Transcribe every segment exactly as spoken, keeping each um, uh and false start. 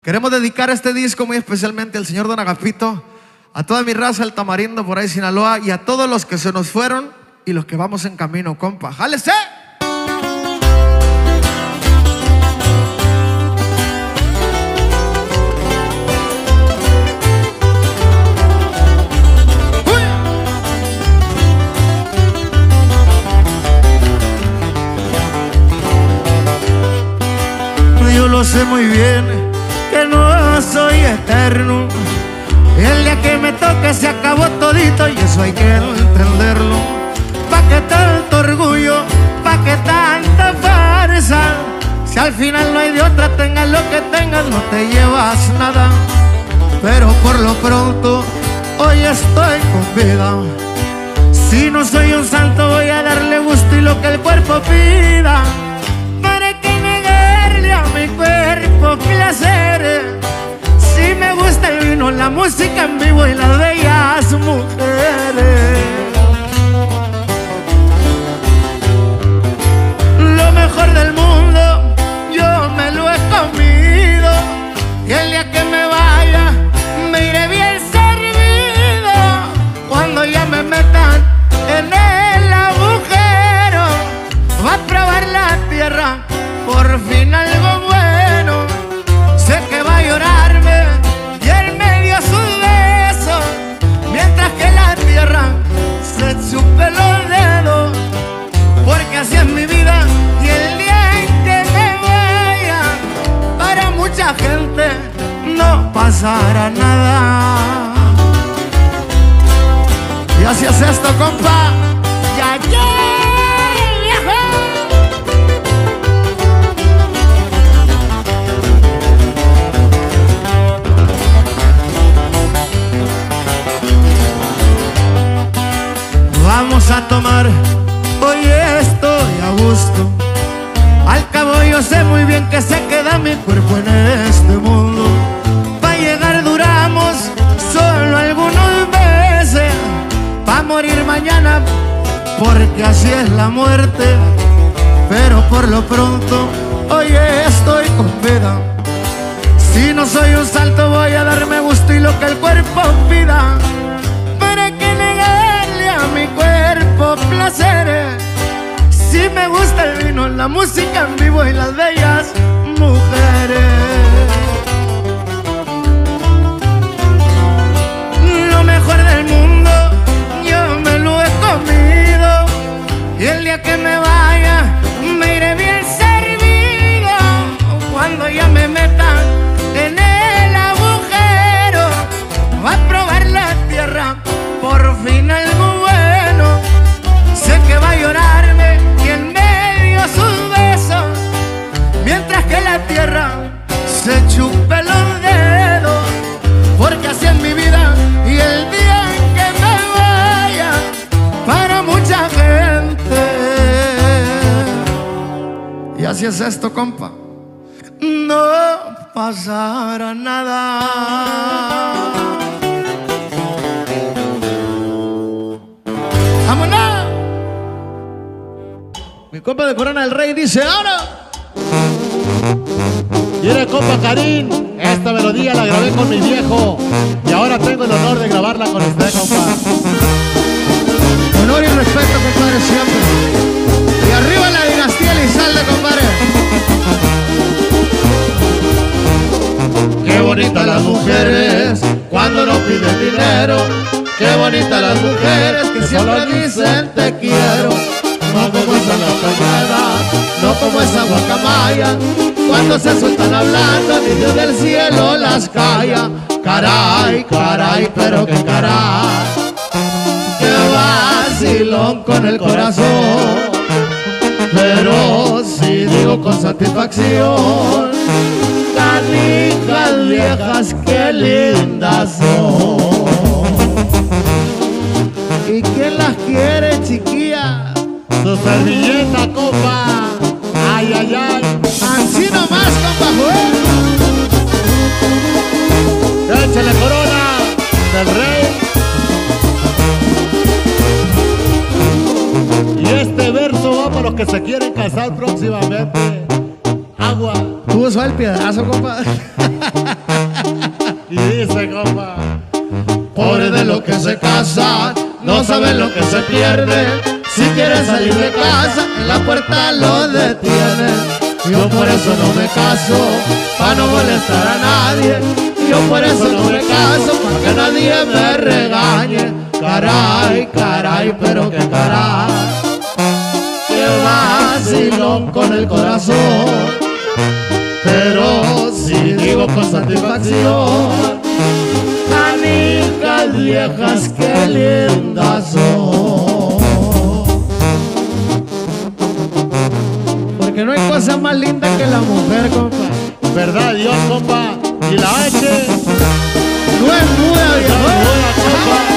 Queremos dedicar este disco muy especialmente al señor Don Agapito, a toda mi raza, el Tamarindo por ahí Sinaloa, y a todos los que se nos fueron y los que vamos en camino, compa. ¡Jálese! Yo lo sé muy bien que no soy eterno, el día que me toque se acabó todito y eso hay que entenderlo. ¿Pa' qué tanto orgullo? ¿Pa' qué tanta farsa? Si al final no hay de otra, tengas lo que tengas, no te llevas nada. Pero por lo pronto hoy estoy con vida. Si no soy un santo voy a darle gusto y lo que el cuerpo pida. ¿Para qué negarle a mi cuerpo placeres? Si me gusta el vino, la música en vivo y las bellas mujeres. Lo mejor del mundo yo me lo he comido, y el día que me vaya me iré bien servido. Cuando ya me metan en el agujero, va a probar la tierra por fin algo bueno. Sé que va a llorarme y él me dio su beso, mientras que la tierra se chupe los dedos. Porque así es mi vida y el día en que me vaya, para mucha gente no pasará nada. Y así es esto, compa. Ya, ya. Vamos a tomar, hoy estoy a gusto. Al cabo yo sé muy bien que se queda mi cuerpo en este mundo. Pa' llegar duramos solo algunos meses, pa' morir mañana, porque así es la muerte. Pero por lo pronto hoy estoy con vida. Si no soy un salto voy a darme gusto y lo que el cuerpo pida. ¿Para qué negarle a mi cuerpo placeres? Si me gusta el vino, la música en vivo y las bellas mujeres. Lo mejor del mundo yo me lo he comido, y el día que me vaya me iré bien servido. Cuando ya me metan en el agujero, va a probar la tierra por fin algo bueno. Sé que va a llorarme y en medio sus besos, mientras que la tierra se chupe los dedos. Porque así es mi vida y el día en que me vaya, para mucha gente. Y así es esto, compa. No pasará nada. ¡Vámonos! Mi compa de Corona del Rey dice ahora. Y era compa Karim, esta melodía la grabé con mi viejo y ahora tengo el honor de grabarla con usted, compa. Honor y respeto, compadre, siempre. Y arriba la dinastía Elizalde, compadre. Qué bonitas las mujeres cuando no piden dinero. Qué bonitas las mujeres que solo dicen te quiero. No como esas las cañadas, no como esa guacamaya. Cuando se sueltan hablando, ni Dios del cielo las calla. Caray, caray, pero qué caray. Qué vacilón con el corazón. Pero si digo con satisfacción, canijas viejas, qué lindas son. ¿Y quién las quiere, chiquilla? Su servilleta, compa. Ay, ay, ay. Así nomás, compa, Joel. Échale Corona del Rey. Y este verso va para los que se quieren casar próximamente. Agua. Tuvo suave el piedrazo, compa. Pobre de los que se casan, no saben lo que se pierde. Si quieren salir de casa, en la puerta lo detienen. Yo por eso no me caso, pa' no molestar a nadie. Yo por eso no me caso, pa' que nadie me regañe. Caray, caray, pero qué caray, qué vacilón con el corazón. Pero si digo con satisfacción, canicas viejas, qué lindas son. Porque no hay cosa más linda que la mujer, compa. ¿Verdad, Dios, compa? Y la H no es muda, viejo. no es muda, compa.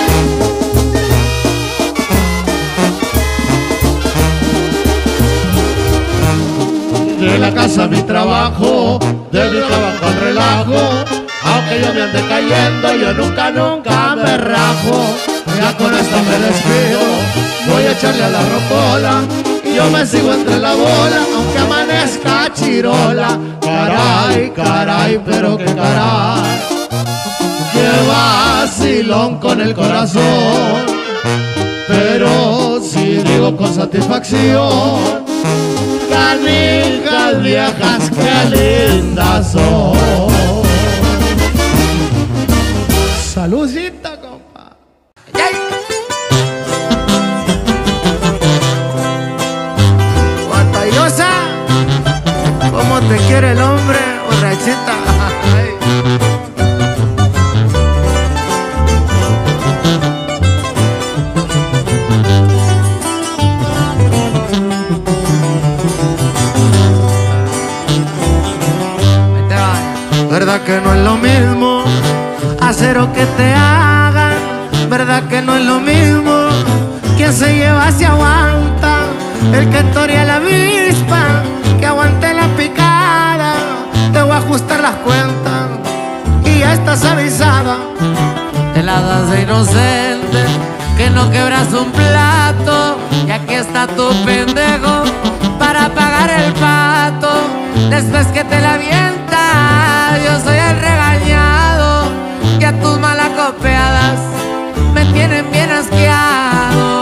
De la casa a mi trabajo, de mi trabajo al relajo. Aunque yo me ande cayendo, yo nunca, nunca me rajo. Ya con esta me despido, voy a echarle a la rocola. Y yo me sigo entre la bola, aunque amanezca chirola. Caray, caray, pero qué caray, qué vacilón con el corazón. Pero si digo con satisfacción, canicas viejas, qué lindas son. Saludcita, compa. Batallosa, ¿cómo te quiere el hombre, borrachita? Verdad que no es lo mismo hacer o que te hagan. Verdad que no es lo mismo. Quien se lleva se aguanta. El que torea la avispa, que aguante la picada. Te voy a ajustar las cuentas y ya estás avisada. Te la das de inocente, que no quebras un plato. Y aquí está tu pendejo para pagar el pato. Después que te la avienta, yo soy el regañado. Y a tus malacopeadas me tienen bien asqueado.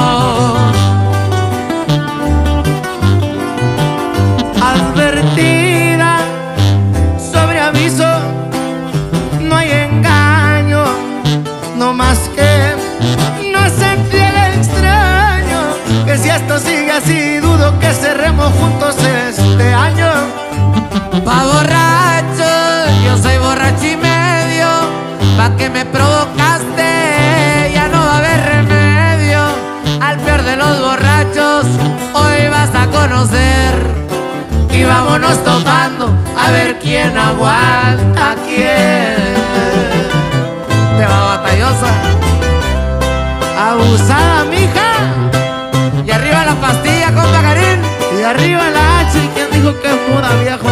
Advertida, sobre aviso, no hay engaño. No más que no se entiende extraño. Que si esto sigue así, dudo que cerremos juntos este año. Pa' borracho, yo soy borracho y medio. Pa' que me provocaste, ya no va a haber remedio. Al peor de los borrachos, hoy vas a conocer. Y vámonos topando, a ver quién aguanta a quién. Te va batallosa, Abusada, mija. y arriba la pastilla, compa Karim. Y arriba la H. ¿Y quién dijo que es muda, viejo?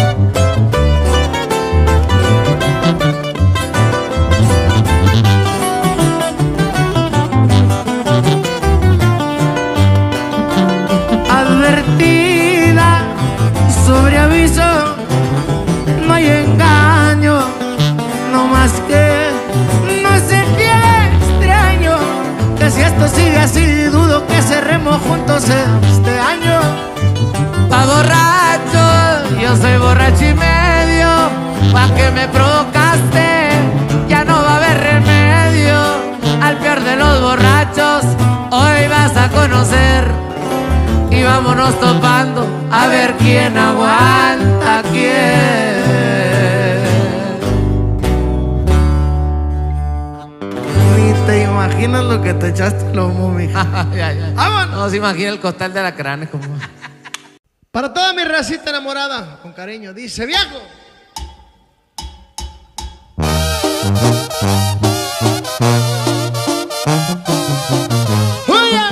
Advertida, sobre aviso, no hay engaño. No más que no se entiende extraño. Que si esto sigue así, dudo que cerremos juntos este año. Pa' borracho, yo soy borracho y medio. Pa' que me provocaste, ya no va a haber remedio. Al peor de los borrachos, hoy vas a conocer. Y vámonos topando, a ver quién aguanta a quién. Ni te imaginas lo que te echaste el lomo, mija. Ya, ya. ¡Vámonos! No se imagina el costal de la cráneo como. Para toda mi racita enamorada, con cariño, dice viejo. ¡Huya!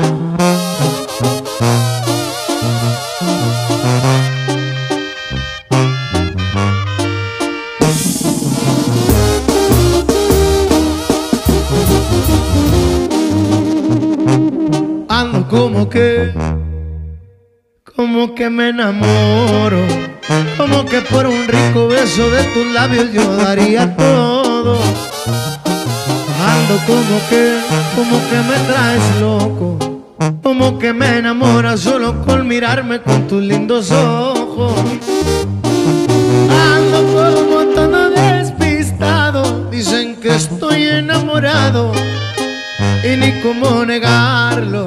Ando como que Como que me enamoro, como que por un rico beso de tus labios yo daría todo. Ando como que, como que me traes loco, como que me enamoras solo con mirarme con tus lindos ojos. Ando como todo despistado, dicen que estoy enamorado y ni cómo negarlo.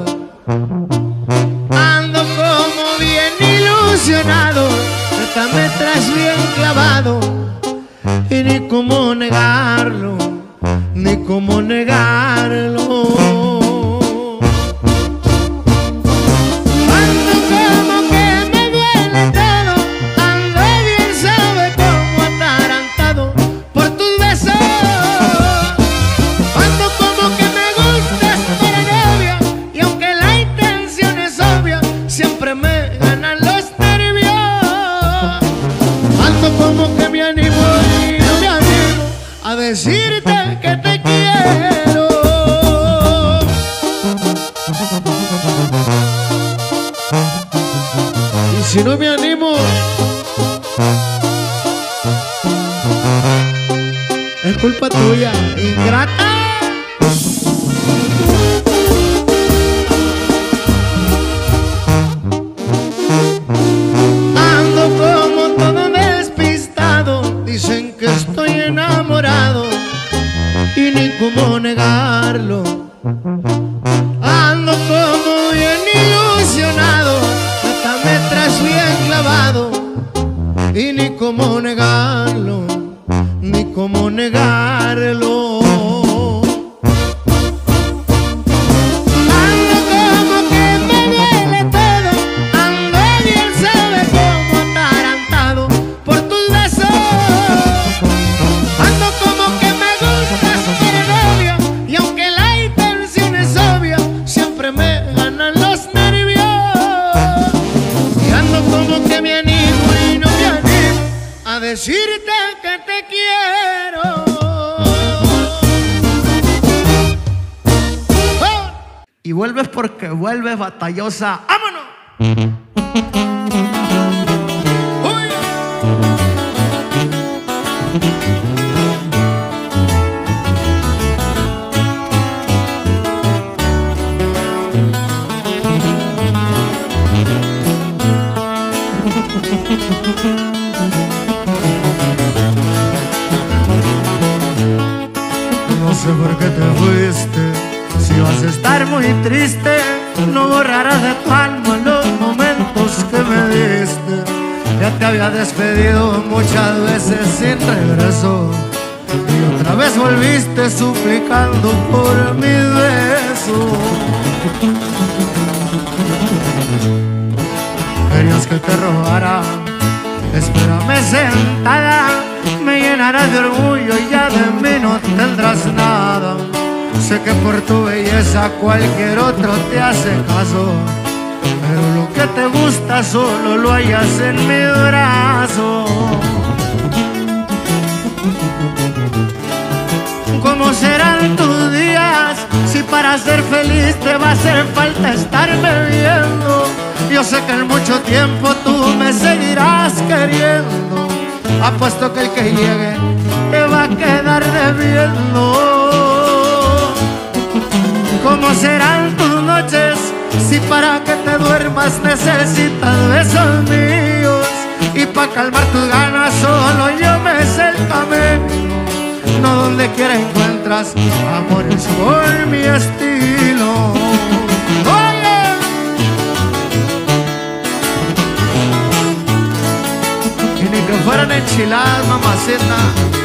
Ando como bien ilusionado, esta me traes bien clavado y ni cómo negarlo, ni cómo negarlo. Ando como que me duele todo, ando bien sabe como atarantado por tus besos. Ando como que me gustas para novia y aunque la intención es obvia, siempre me ganan los nervios. Ando como que me animo y no me animo a decirte que te quiero. Y si no me animo, es culpa tuya, ingrata. Ando como todo despistado, dicen que estoy enamorado y ni cómo negarlo. Ando como bien ilusionado, hasta me traes bien clavado y ni cómo negarlo, ni cómo negarlo. Ando como que me duele todo, ando bien sabe como atarantado por tus besos. Ando como que me gustas para novia y aunque la intención es obvia, siempre me ganan los nervios. Y ando como que me animo y no me animo a decirte que te quiero. Oh. Y vuelves porque vuelves batallosa. ¡Vámonos! Uy. No sé por qué te fuiste, si vas a estar muy triste, no borrarás de tu alma los momentos que me diste. Ya te había despedido muchas veces sin regreso y otra vez volviste suplicando por mis besos. Querías que te robara, espérame sentada, me llenarás de orgullo y ya de mí no tendrás nada. Sé que por tu belleza cualquier otro te hace caso, pero lo que te gusta solo lo hallas en mi brazo. ¿Cómo serán tus días si para ser feliz te va a hacer falta estarme viendo? Yo sé que en mucho tiempo tú me seguirás queriendo. Apuesto que el que llegue te va a quedar debiendo. ¿Cómo serán tus noches si para que te duermas necesitas besos míos? Y para calmar tus ganas solo yo me sé el camino. No donde quiera encuentras amores por mi estilo. Oye, y ni que fueran enchiladas, mamacita.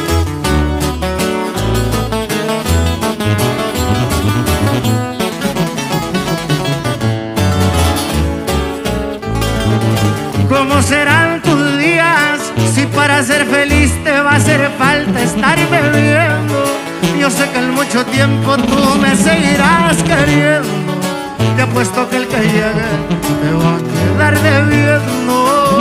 ¿Cómo serán tus días si para ser feliz te va a hacer falta estarme viendo? Yo sé que en mucho tiempo tú me seguirás queriendo. Te apuesto que el que llegue te va a quedar debiendo.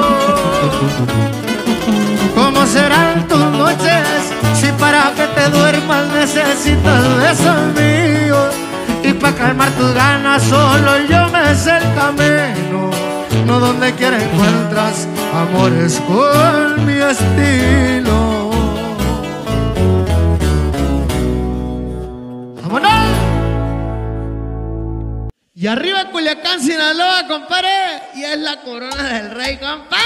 ¿Cómo serán tus noches si para que te duermas necesitas besos míos? Y para calmar tus ganas solo yo me sé el camino. No donde quiera encuentras amores con mi estilo. Y arriba Culiacán, Sinaloa, compadre. Y es la corona del rey, compadre.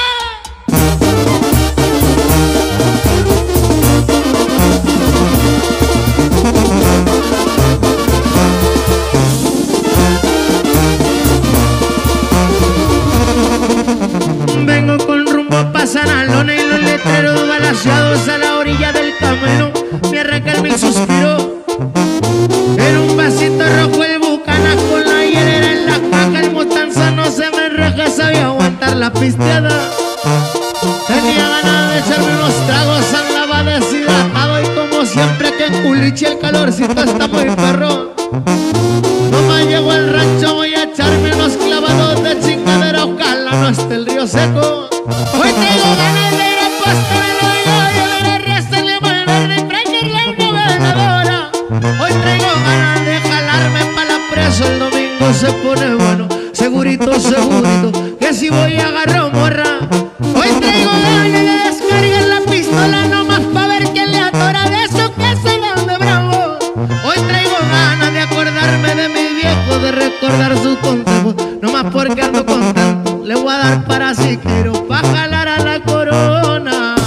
Vengo con rumbo pa' Sanalona y los letreros balanceados a la orilla del camino. Me arranca el mil suspiro. En un vasito rojo el Bucanas con la hielera en la caja. El Mostanza no se me enraja, sabía aguantar la pisteada. Tenía ganas de echarme unos tragos, andaba deshidratado. Y como siempre que en Culichi el calorcito está muy perro. Nomás llego al rancho, voy a echarme unos clavados de chingadera. Ojalá no esté el río seco. Hoy tengo ganas de ir a Pasto del Hoyo y a ver a Resta en el Valverde y prender la navegadora. Hoy traigo ganas de jalarme pa' la presa, el domingo se pone bueno. Segurito, segurito, que si voy agarro morra. Hoy traigo ganas de descargar la pistola nomás pa' ver quién le atora de eso que se dan de bravo. Hoy traigo ganas de acordarme de mi viejo, de recordar sus consejos. Nomás porque ando contento, le voy a dar para si quiero, pa' jalar a la corona.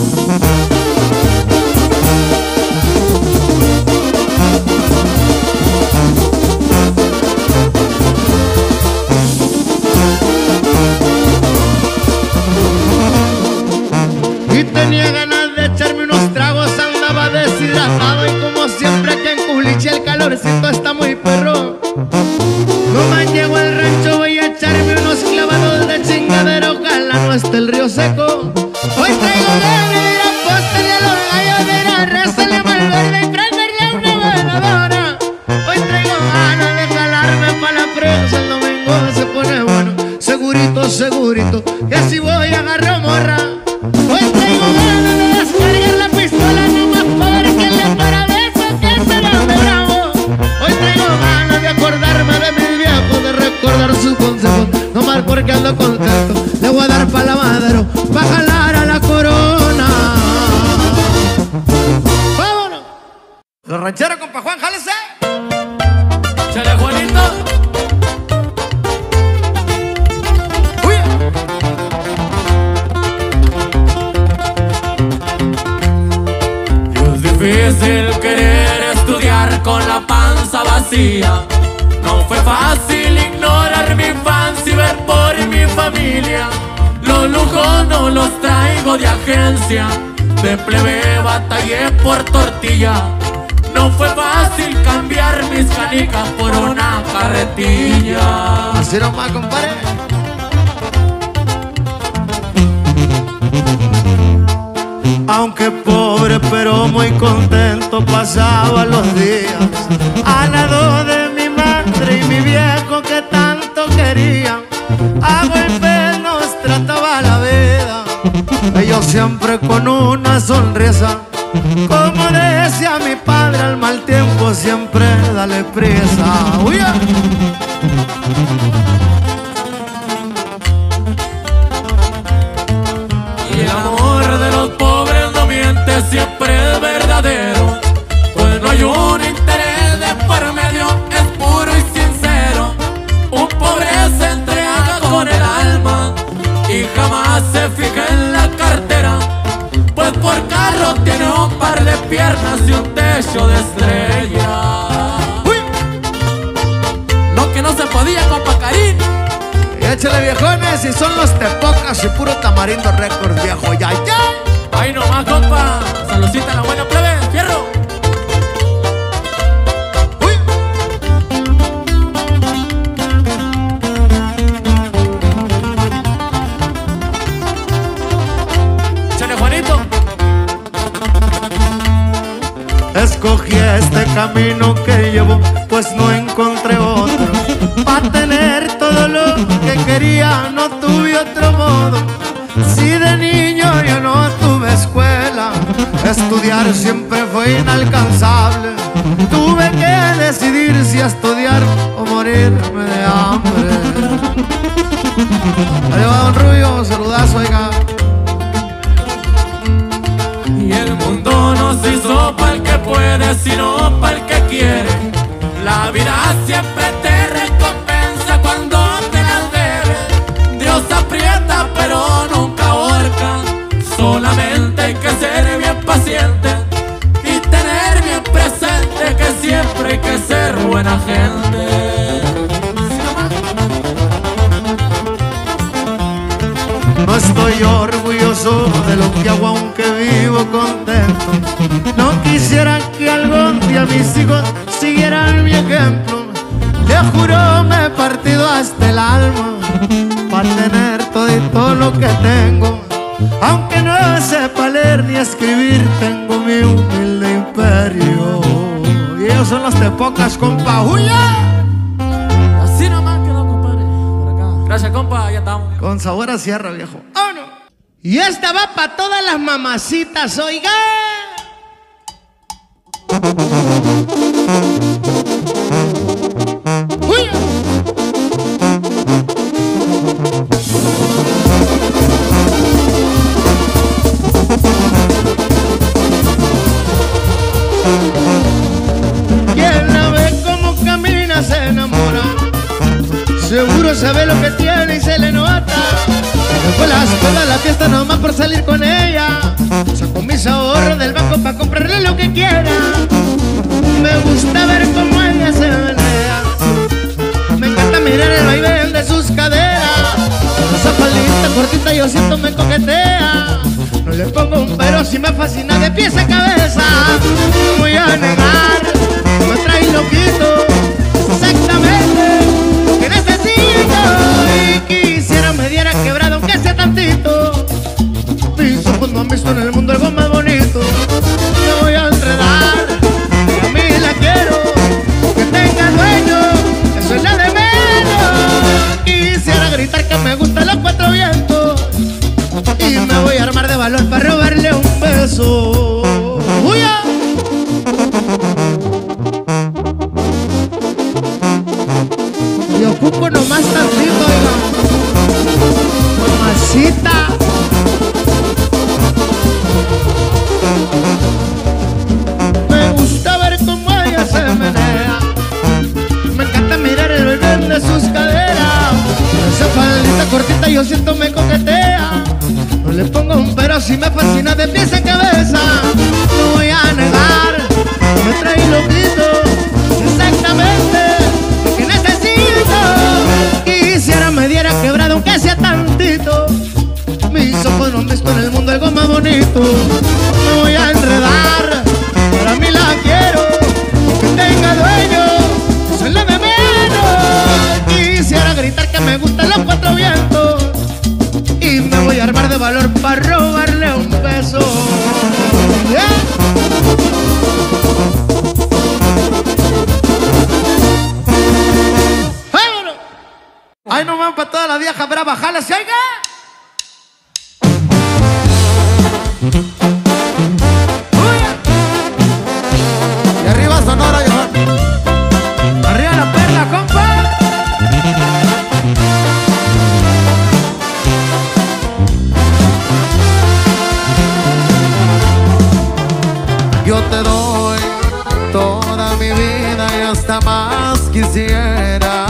Y tenía ganas de echarme unos tragos, andaba deshidratado. Y como siempre que en Culichi el calorcito está muy perro. Nomás llego al rancho, voy a echarme unos clavados de chingadera. Ojalá no esté el río seco. Hoy traigo ganas de ir a Posta de los Gallos, de ir a Resta de Valverde y prenderle una veladora. Hoy traigo ganas de jalarme pa' la presa, el domingo se pone bueno. Segurito, segurito, que si voy agarro morra. Hoy traigo ganas de descargar la pistola nomás pa' ver quién le para de eso que se dan de bravo. Hoy traigo ganas de acordarme de mis viejos, de recordar sus consejos. Nomás porque ando contento, le voy a dar pa' lavadero, pa' jalar a la corona. ¡Vámonos! Los rancheros, compa Juan, jálese. Chale, Juanito. ¡Uy! Es difícil querer estudiar con la panza vacía. No fue fácil ignorar mi infancia y ver por mi familia. Los lujos no los traigo de agencia, de plebe batallé por tortilla. No fue fácil cambiar mis canicas por una carretilla. Así nomás, compadre. Aunque pobre pero muy contento pasaba los días al lado de mi madre y mi viejo que tanto querían. A golpes nos trataba la vida, ellos siempre con una sonrisa. Como decía mi padre, al mal tiempo siempre dale prisa. ¡Uy! Y el amor de los pobres no miente, siempre es verdadero. Pues no hay un interés de por medio, es puro y sincero. Un pobre se entrega con el alma y jamás se fija en la cartera. Pues por carro tiene un par de piernas y un techo de estrella. ¡Uy! Lo que no se podía con Pacarín. Y échale viejones, y son los Tepocas y puro Tamarindo Records, viejo. ¡Ya, ya! Ahí nomás, compa. Saludcita a la buena plebe, fierro. ¡Uy! Chale, Juanito. Escogí este camino que llevo, pues no encontré otro. Pa' tener todo lo que quería, no tuve otro modo. Si de niño yo no tuve escuela, estudiar siempre fue inalcanzable. Tuve que decidir si estudiar o morirme de hambre. Ahí va don Rubio, saludazo, oiga. Y el mundo no se hizo pa'l que puede, sino pa'l que quiere. La vida siempre te recompensa No quisiera que algún día mis hijos siguieran mi ejemplo. Te juro me he partido hasta el alma para tener todo y todo lo que tengo. Aunque no sepa leer ni escribir, tengo mi humilde imperio. Y ellos son los tepocas, compa. ¡Huya! Así nomás quedó, compadre. Por acá. Gracias, compa, ya estamos. Con sabor a sierra, viejo. ¡Oh, no! Y esta va para todas las mamacitas, oiga. ¡Huya! Quien la ve como camina se enamora. Seguro sabe lo que tiene y se le nota. Fue la escuela a la fiesta nomás por salir con ella. Saco mis ahorros del banco para comprarle lo que quiera. Me gusta ver cómo ella se menea. Me encanta mirar el vaivén de sus caderas. Esa faldita cortita yo siento me coquetea. No le pongo un pero si me fascina de pies a cabeza. No voy a negar, me trae loquito. Exactamente lo que necesito. Y quisiera me diera quebrado aunque sea tantito. Mis ojos no han visto en el mundo algo más bonito. Me voy a enredar, a mí la quiero, que tenga dueño, eso es la de menos. Quisiera gritar que me gustan los cuatro vientos. Y me voy a armar de valor para robarle un beso. ¡Huya! Y ocupo nomás tantito, oiga. Mamacita. Me gusta ver cómo ella se menea. Me encanta mirar el vaivén de sus caderas. Esa faldita cortita yo siento me coquetea. No le pongo un pero si me fascina de pies a cabeza. No voy a negar, me trae loquito. Exactamente lo que necesito. Quisiera me diera quebrado aunque sea tantito. Mis ojos no han visto en el mundo algo más bonito. Me voy a enredar, para mí la quiero, que tenga dueño, eso es lo de menos. Quisiera gritar que me gustan los cuatro vientos. Y me voy a armar de valor para robarle un beso. ¿Yeah? ¡Vámonos! ¡Ay, no van para toda la vieja brava! ¡Jala, se oiga! Y arriba Sonora, viejo. Arriba la perla, compa. Yo te doy toda mi vida y hasta más quisiera.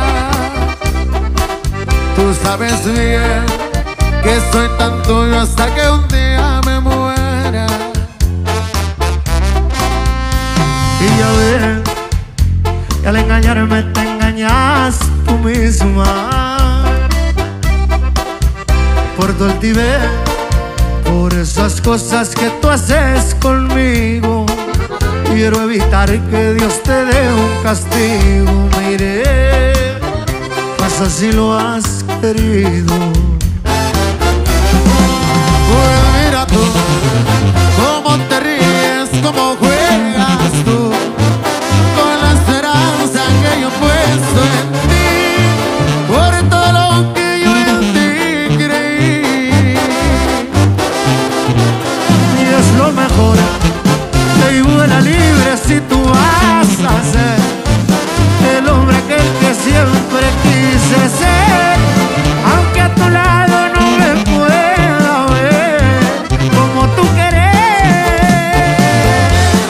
Tú sabes bien que soy tan tuyo hasta que un día me muera. Y ya ves, que al engañarme te engañas tú misma. Por tu altivez, por esas cosas que tú haces conmigo, quiero evitar que Dios te dé un castigo. Mire, pasa si lo has querido. Pues mira tú, cómo te ríes, cómo juegas tú con la esperanza que yo he puesto en ti, por todo lo que yo en ti creí. Y es lo mejor, que vuela libre si tú vas a ser el hombre aquel que siempre quise ser. Aunque a tu lado no me pueda ver como tú querés.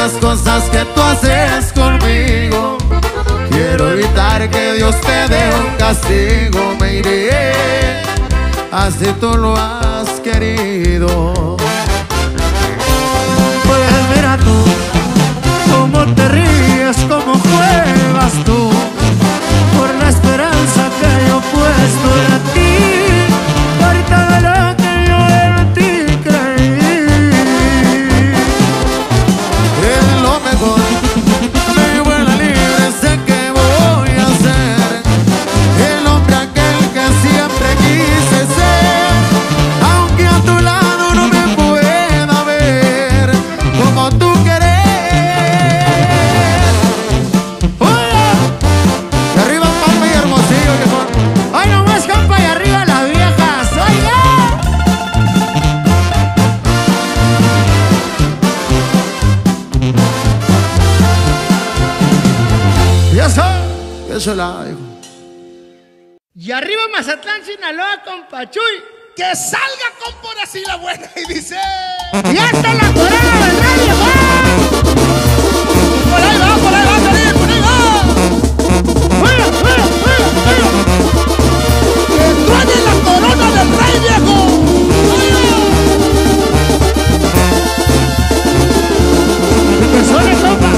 las cosas que tú haces conmigo. Quiero evitar que Dios te dé un castigo. Me iré, así tú lo has querido. Pues mira tú, cómo te ríes, cómo juegas tú, por la esperanza que yo he puesto en ti. Ahorita de lo que yo en ti creí. Es lo mejor, me vuela libre, sé que voy a ser el hombre aquel que siempre quise ser. Aunque a tu lado no me pueda ver como tú querés. ¡Oye! Y arriba Pampa y Hermosillo, viejo. ¡Ay, no más, compa! Y arriba las viejas. ¡Oiga! Y eso, eso la dijo. Y arriba Mazatlán, Sinaloa, compa Chuy. Que salga con por así la buena y dice. ¡Y hasta la corona del radio! ¡Va! Por ahí va, por ahí va a salir, por ahí va. ¡Fuera, fuera, fuera, fuera! Que truene la corona del rey, viejo. ¡Que suene, compa!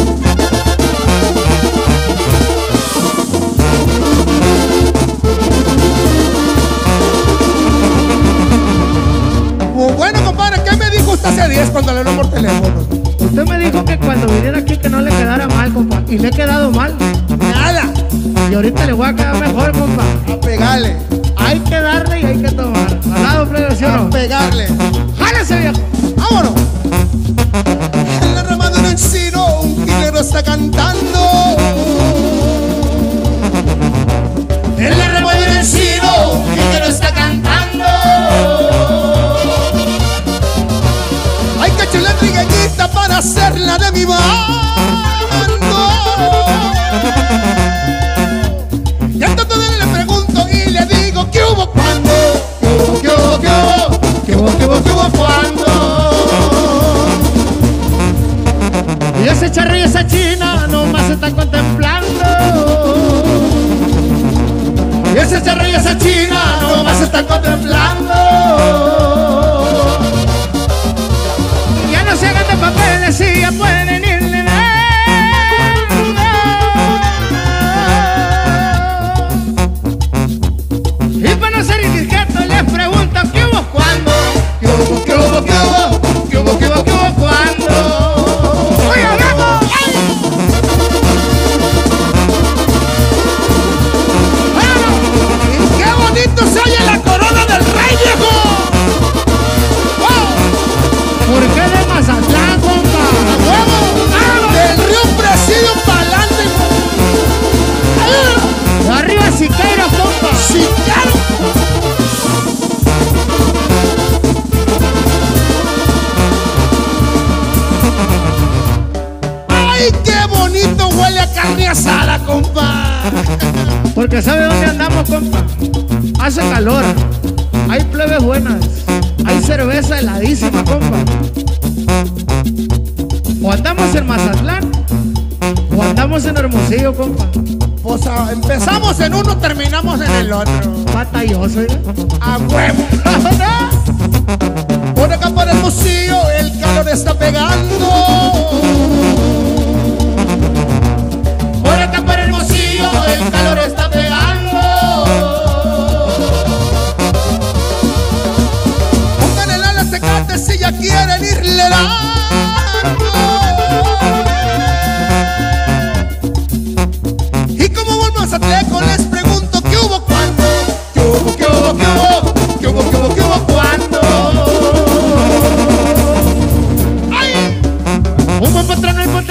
Pues bueno, compadre, ¿qué me dijo usted hace diez cuando le habló por teléfono? Usted me dijo que cuando viniera aquí que no le quedara mal, compa. Y le he quedado mal. Nada, Y ahorita le voy a quedar mejor, compa. a pegarle, Hay que darle y hay que tomar. ¿Al lado, plebe, sí o a no? pegarle. ¡Jálese, viejo! ¡Vámonos! En la rama de un encino un quilero está cantando. En la rama de un encino un quilero está cantando. Hay que echarle trigueñita para hacerla de mi bando. Y entonces le pregunto y le digo ¿qué hubo cuando? ¿Qué hubo, qué hubo, qué hubo? ¿Qué hubo, qué hubo, qué hubo cuando? Y ese charro y esa china nomás se están contemplando. Y ese charro y esa china nomás se están contemplando. Ya no se hagan de papeles y ya pueden irle dando. Y para no ser indiscreto les pregunto ¿qué hubo cuando? ¿Qué hubo, qué hubo, qué hubo? ¿Qué hubo, qué hubo, qué hubo cuando? ¡Oye, hablamos! Y qué bonito se oye la corona del rey, viejo. ¡Wow! ¿Por qué de Mazatlán, compa? ¡A huevo! Del río Presidio para adelante. De arriba Siqueira, compa. ¡Sí, claro! ¡Ay, qué bonito huele a carne asada, compa! Porque ¿sabe dónde andamos, compa? Hace calor, hay plebes buenas, hay cerveza heladísima, compa. O andamos en Mazatlán, o andamos en Hermosillo, compa. Pues ah, empezamos en uno, terminamos en el otro. Batalloso, ¿eh? ¡A huevo! Por acá por Hermosillo el calor está pegando. Por acá por Hermosillo el calor está pegando. Pónganle a las tecates si ya quieren irle dando. Y como buen mazatleco les pregunto ¿qué hubo cuando? ¿Qué hubo, qué hubo, qué hubo? ¿Qué hubo, qué hubo, qué hubo cuando? Un buen patrón, el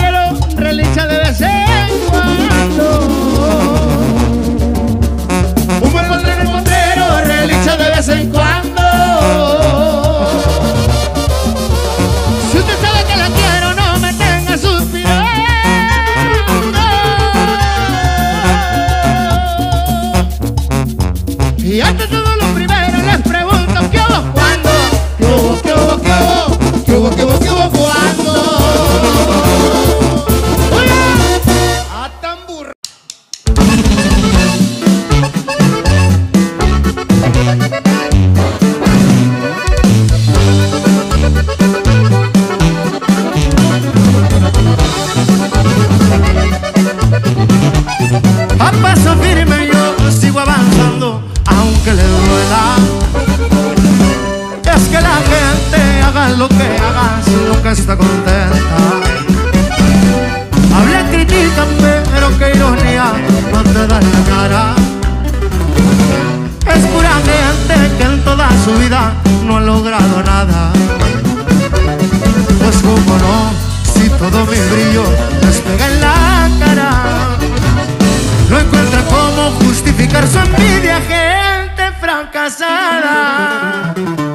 han logrado nada. Pues cómo no, si todo mi brillo les pega en la cara. No encuentra cómo justificar su envidia, gente fracasada.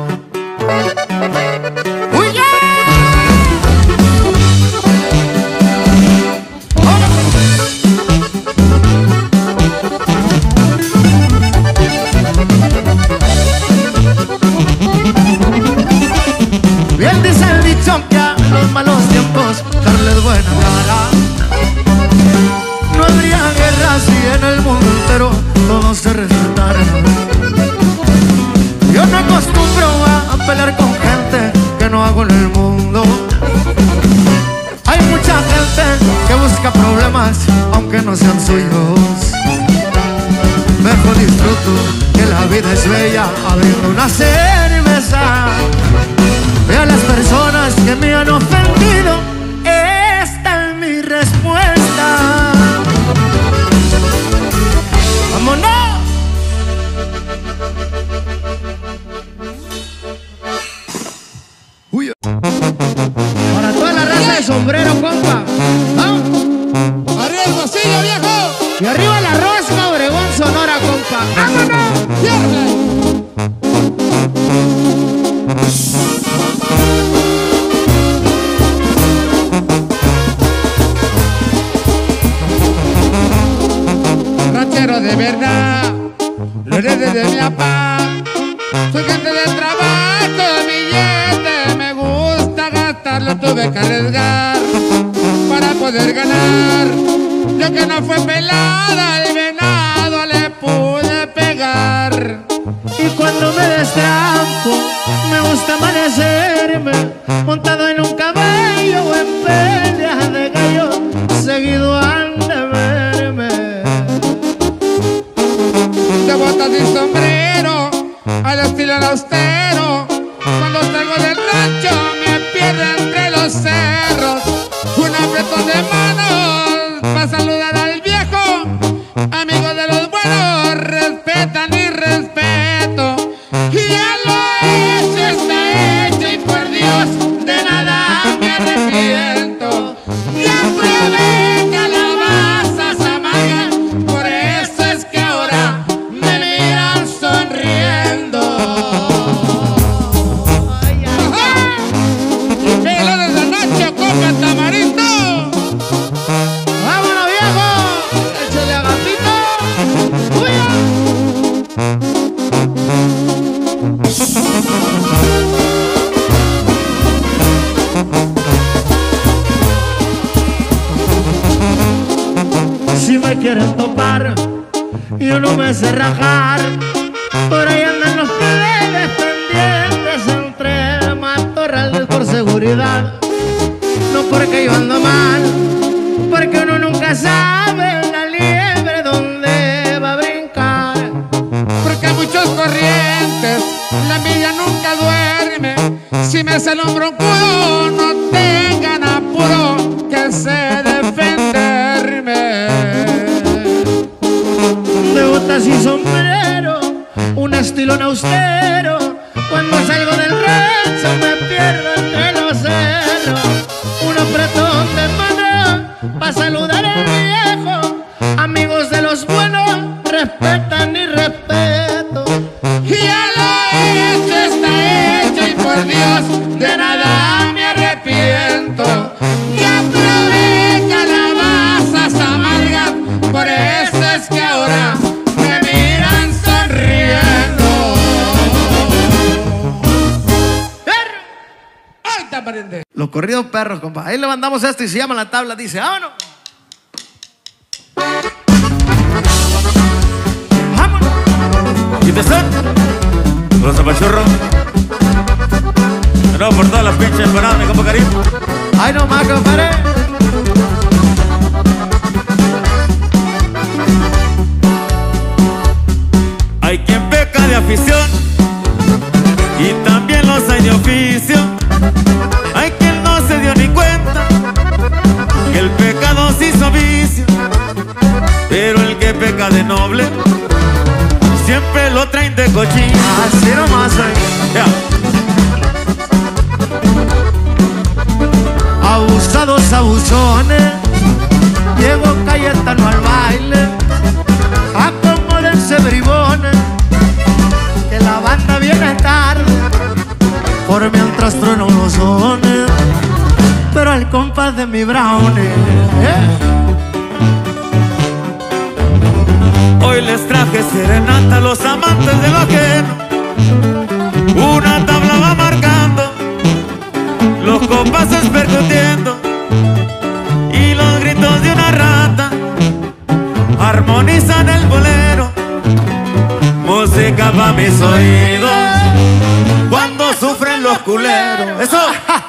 ¡Uy, ya! Bien dice el dicho que a los malos tiempos darles buena cara. No habría guerra si en el mundo entero todos se respetaran. Yo no acostumbro a pelear con gente que no hago en el mundo. Hay mucha gente que busca problemas aunque no sean suyos. Mejor disfruto que la vida es bella abriendo una cerveza. Y a las personas que me han ofendido, esta es mi respuesta. ¡Vámonos! Uy. Para toda la raza de sombrero, compa. ¿Ah? ¡Arriba el Hermosillo, viejo! Y arriba la rosca, Obregón, Sonora, compa. ¡Vámonos! ¡Cierre! Ranchero de verdad, lo heredé de mi papá. Soy gente de trabajo, billete, me gusta gastarlo, tuve que arriesgar para poder ganar. Yo que no fue pelada, el venado le pude pegar. Y cuando me destrampo, me gusta amanecerme montado en un caballo o en peleas de gallo, seguido han de verme. De botas y sombrero, al estilo austero. Cuando salgo del rancho me pierdo entre los cerros. Un apretón de manos para saludar al viejo. Amigos de los buenos, respetan y respeto. Y ya lo hecho está hecho y por Dios de nada me arrepiento. Ya probé calabazas amargas, por eso es que ahora me miran sonriendo. Melones de noche, coca, tamarindo. ¡Vámonos, viejo! ¡Échale a gatito! Si me quieren topar, yo no me sé rajar. Por ahí andan los plebes pendientes entre matorrales por seguridad. No porque yo ando mal, porque uno nunca sabe la liebre dónde va a brincar. Porque hay muchos corrientes, la envidia nunca duerme. Si me sale un broncudo, no tengan apuro, que sé defenderme. De botas y sombrero, un estilo austero. Cuando salgo del rancho me pierdo entre los cerros. Un apretón de mano para saludar al viejo. Amigos de los buenos, respetan y respeto. Y ya lo hecho está hecho y por Dios de nada me arrepiento. Ya probé calabazas amargas, por eso es que ahora me miran sonriendo. ¡Ay, está pariente! Los corridos perros, compa. Ahí le mandamos esto y se llama la tabla. Dice, vámonos. Vámonos. ¿Y te están? Los zapachorros. De nuevo por todas las pinches empanadas, mi compa Karim. Ay, no más, compadre. Hay quien peca de afición y también los hay de oficio. Hay quien no se dio ni cuenta que el pecado se hizo vicio. Pero el que peca de noble siempre lo traen de cochino. Así nomás, eh. Ya. abusones. Llegó Cayetano al baile, acomódense bribones, que la banda viene tarde, por mientras trueno los sones, pero al compás de mi brownie. ¿eh? Hoy les traje serenata a los amantes de lo ajeno. Una tabla va marcando, los compases percutiendo, y los gritos de una rata armonizan el bolero. Música pa' mis oídos cuando sufren los culeros. ¡Eso!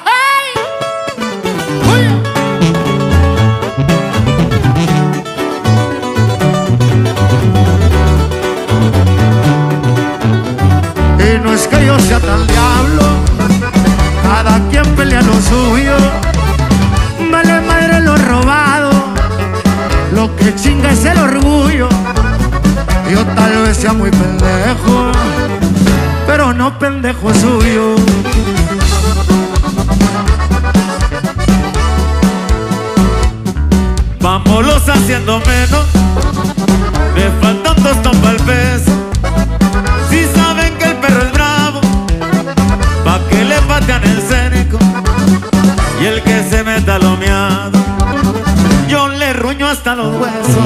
Y no es que yo sea tan diablo, cada quien pelea lo suyo. Vale madre lo robado, lo que chinga es el orgullo. Yo tal vez sea muy pendejo, pero no pendejo suyo. Vámonos haciendo menos, me faltan dos tompas al peso. Si saben que el perro es bravo, pa' que le patean el cénico, y el que se meta lo miado, yo le ruño hasta los huesos.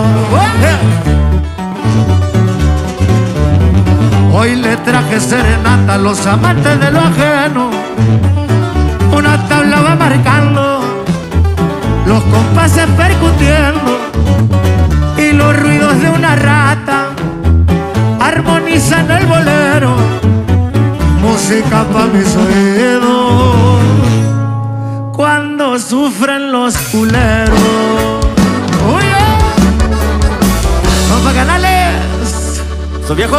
Hoy le traje serenata a los amantes de lo ajeno. Una tabla va marcando, los compases percutiendo, y los ruidos de una rata armonizan el bolero. Música pa' mis oídos cuando sufren los culeros. ¡Uy! ¡Vamos pa' canales! ¿Sos viejo?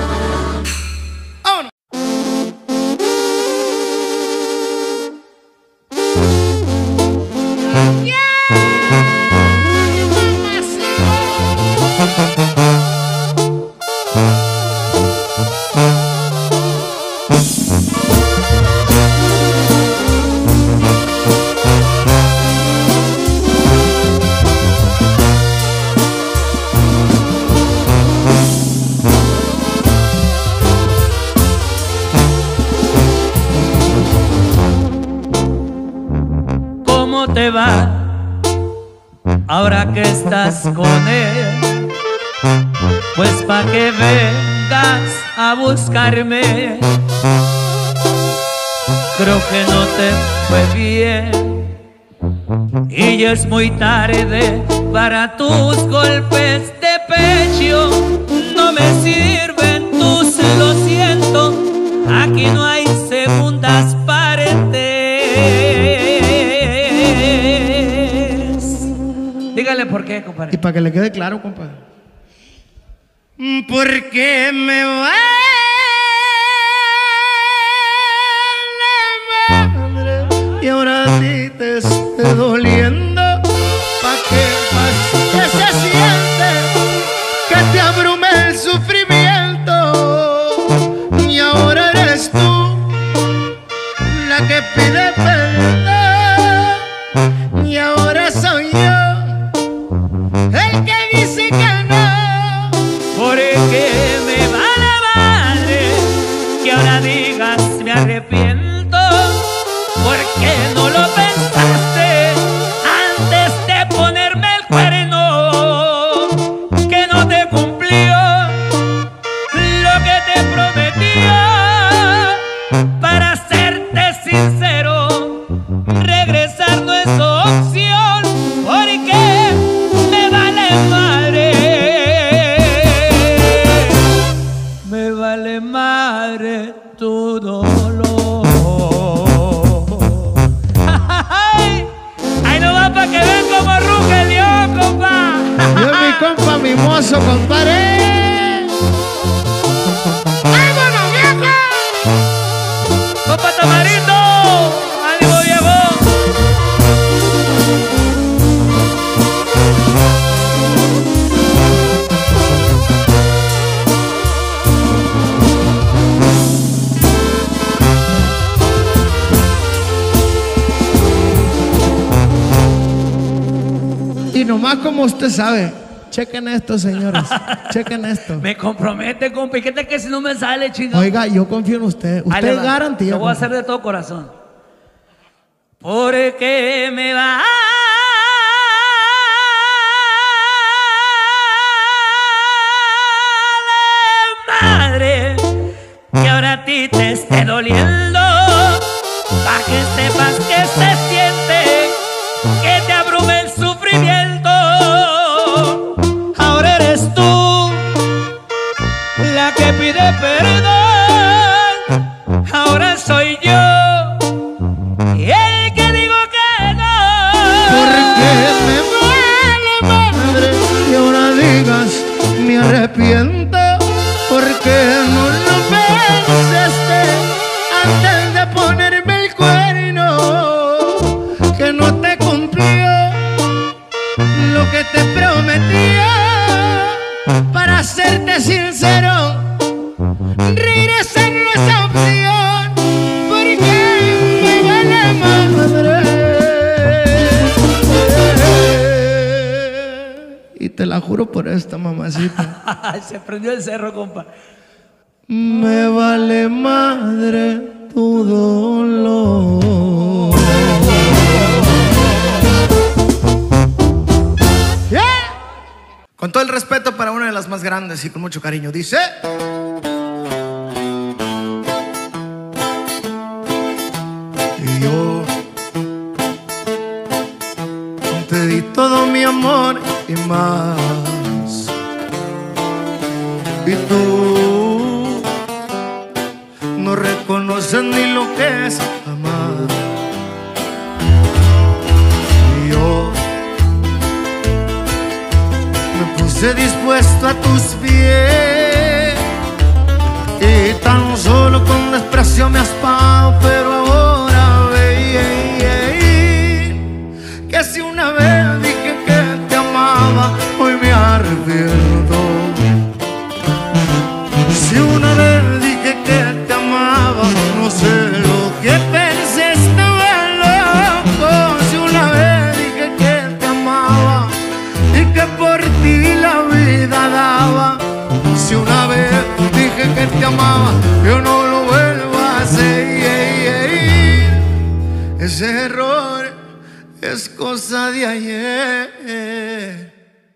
Te va ahora que estás con él, pues pa' que vengas a buscarme. Creo que no te fue bien y ya es muy tarde para tus golpes de pecho. No me sirven tus lo siento, aquí no hay segundas partes. Dígale por qué, compadre. Y para que le quede claro, compadre. Porque me vale madre y ahora a ti te esté doliendo. Pa' que, pa' que se siente que te abrume el sufrimiento. Y ahora eres tú la que pide perdón, y ahora soy yo el que dice que no. Porque me vale madre que ahora digas me arrepiento, porque no lo pensaste antes de ponerme el cuerno, que no te cumplió lo que te prometió. Para serte sincero, regresar no es opción, porque me vale madre, me vale madre tu dolor. Ay, ahí no va pa' que ven como ruge el león, compa. Yo mi compa mimoso, compadre. ¡Vámonos, viejo! Compa Tamarindo, ánimo viejo. nomás como usted sabe. Chequen esto, señores. Chequen esto. Me compromete, compa. ¿Y qué tal que si no me sale, chingado? Oiga, yo confío en usted. Ahí le Usted va. garantía. Lo voy a hacer de todo corazón. Porque me va madre que ahora a ti te esté doliendo, pa' que sepas que se siente, que te abrume el sufrimiento. Ahora eres tú la que pide perdón, ahora soy yo y el que digo que no. Porque me vale madre y ahora digas me arrepiento. Porque no lo pensaste antes de ponerme el cuerno, que no te cumplió lo que te prometía. Para serte sincero, regresar no es opción, porque me vale madre. Y te la juro por esta, mamacita. Se prendió el cerro, compa. Me vale madre tu dolor. Yeah. Con todo el respeto para una de las más grandes y con mucho cariño, dice: y yo te di todo mi amor y más, y tú no reconoces ni lo que es amar. Y yo me puse dispuesto a tus pies y tan solo con desprecio me has pagado. Pero ahora ve que si una vez dije que te amaba, hoy me arrepiento. Si una vez dije que te amaba, no sé lo que pensé, estaba loco. Si una vez dije que te amaba y que por ti la vida daba. Si una vez dije que te amaba, yo no lo vuelvo a hacer. Ese error es cosa de ayer.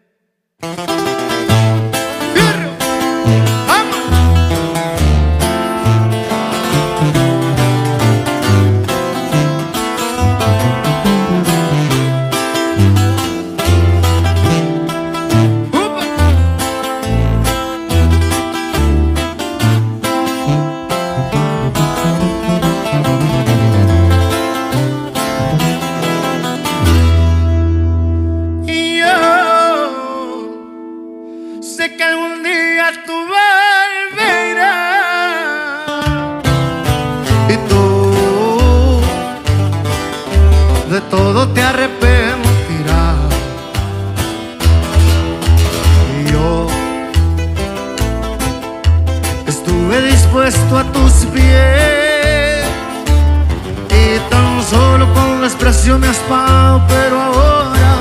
Todo te arrepentirás. Y yo estuve dispuesto a tus pies y tan solo con desprecio me has pagado. Pero ahora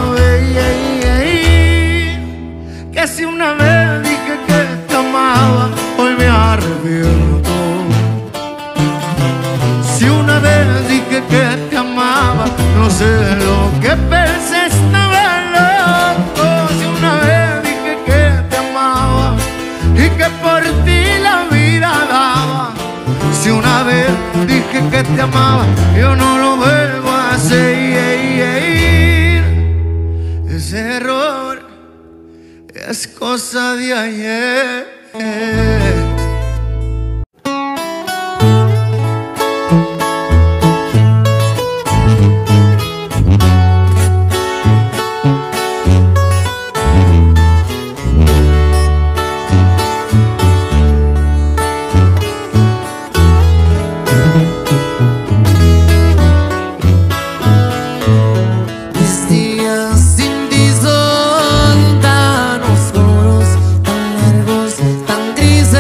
ve que si una vez dije que te amaba, hoy me arrepiento. Si una vez dije que te amaba, no sé lo que pensé, estaba loco. Si una vez dije que te amaba y que por ti la vida daba. Si una vez dije que te amaba, yo no lo vuelvo a hacer. Ese error es cosa de ayer. Tan gris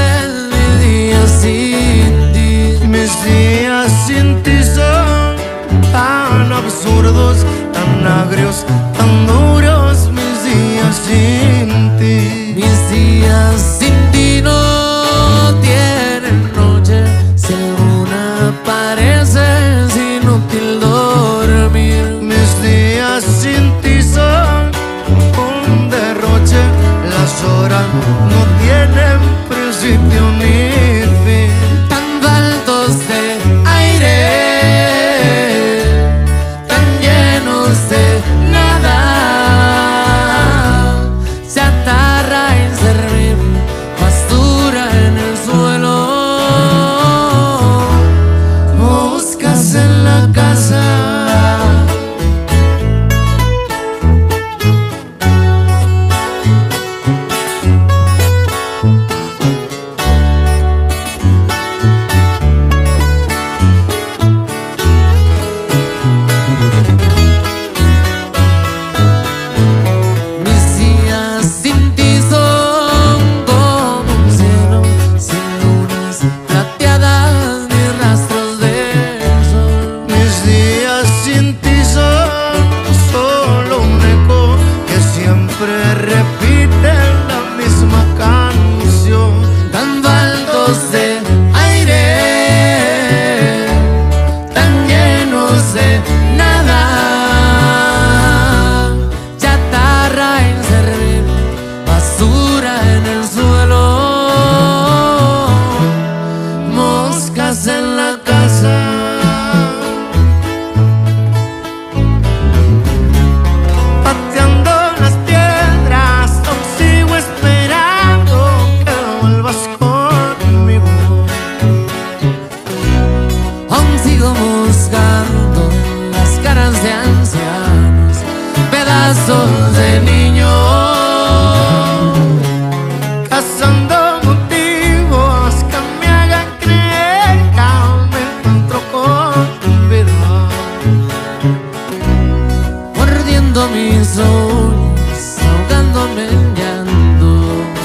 ahogarme en llanto,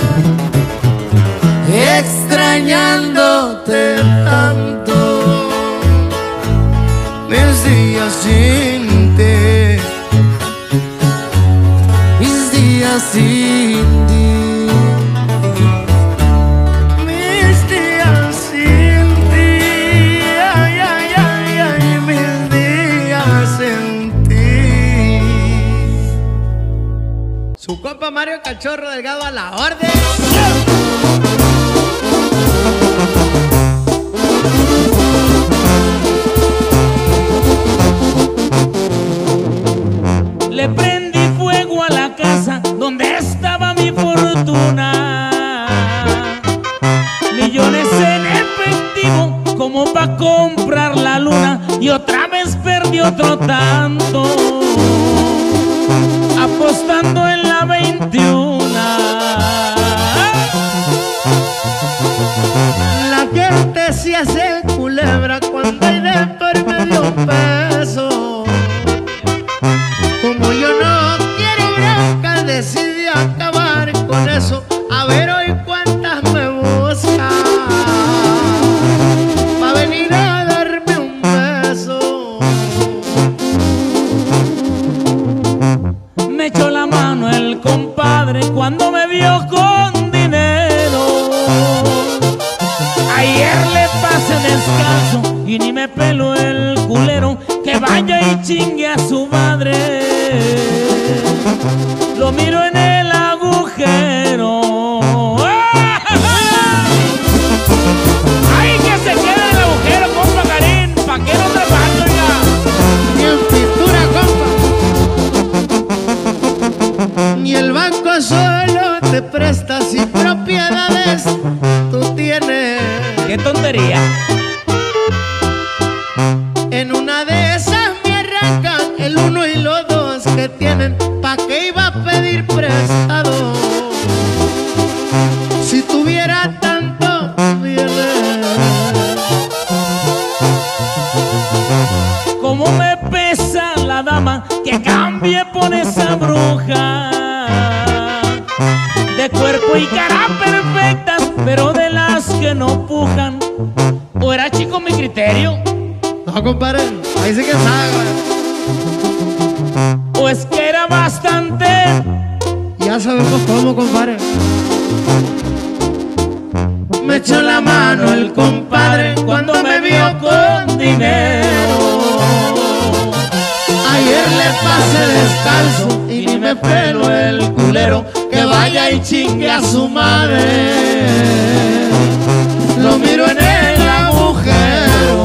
extrañándote tanto. Mis días sin ti, mis días sin ti, mis días sin ti, ay, ay, ay, ay, mis días sin ti. Su compa Mario Cachorro Delgado a la orden. Le prendí fuego a la casa donde estaba mi fortuna, millones en efectivo como pa' comprar la luna, y otra vez perdí otro tanto apostando en la veintiuna. La gente se hace culebra cuando hay de por medio un peso. Como yo no quiero bronca, decidí acabar con eso. A ver hoy cuántas me buscan pa' venir a darme un beso. Me echó la mano el compadre cuando me vio con dinero. Ayer le pasé descalzo y ni me peló el culero. Que vaya y chingue a su madre. Lo miro en el agujero. ¡Ay, que se quede en el agujero, compa Karim! ¿Pa' qué no trabajando ya? Ni en pintura, compa. Ni el banco solo te presta si propiedades tú tienes. ¡Qué tontería! En una de esas me arrancan el uno y los dos que tienen. ¿Pa' qué iba a pedir prestado? Si tuviera tanto bienes. Cómo me pesa la dama que cambie por esa bruja. De cuerpo y cara perfectas, pero de las que no pujan. ¿O era chico mi criterio? No, compadre, ahí sí que sabe. ¿O es que era bastante? Ya sabemos cómo, compadre. Me echó la mano el compadre cuando me vio con dinero. Ayer le pasé descalzo y ni me peló el culero. Que vaya y chingue a su madre. Lo miro en el agujero.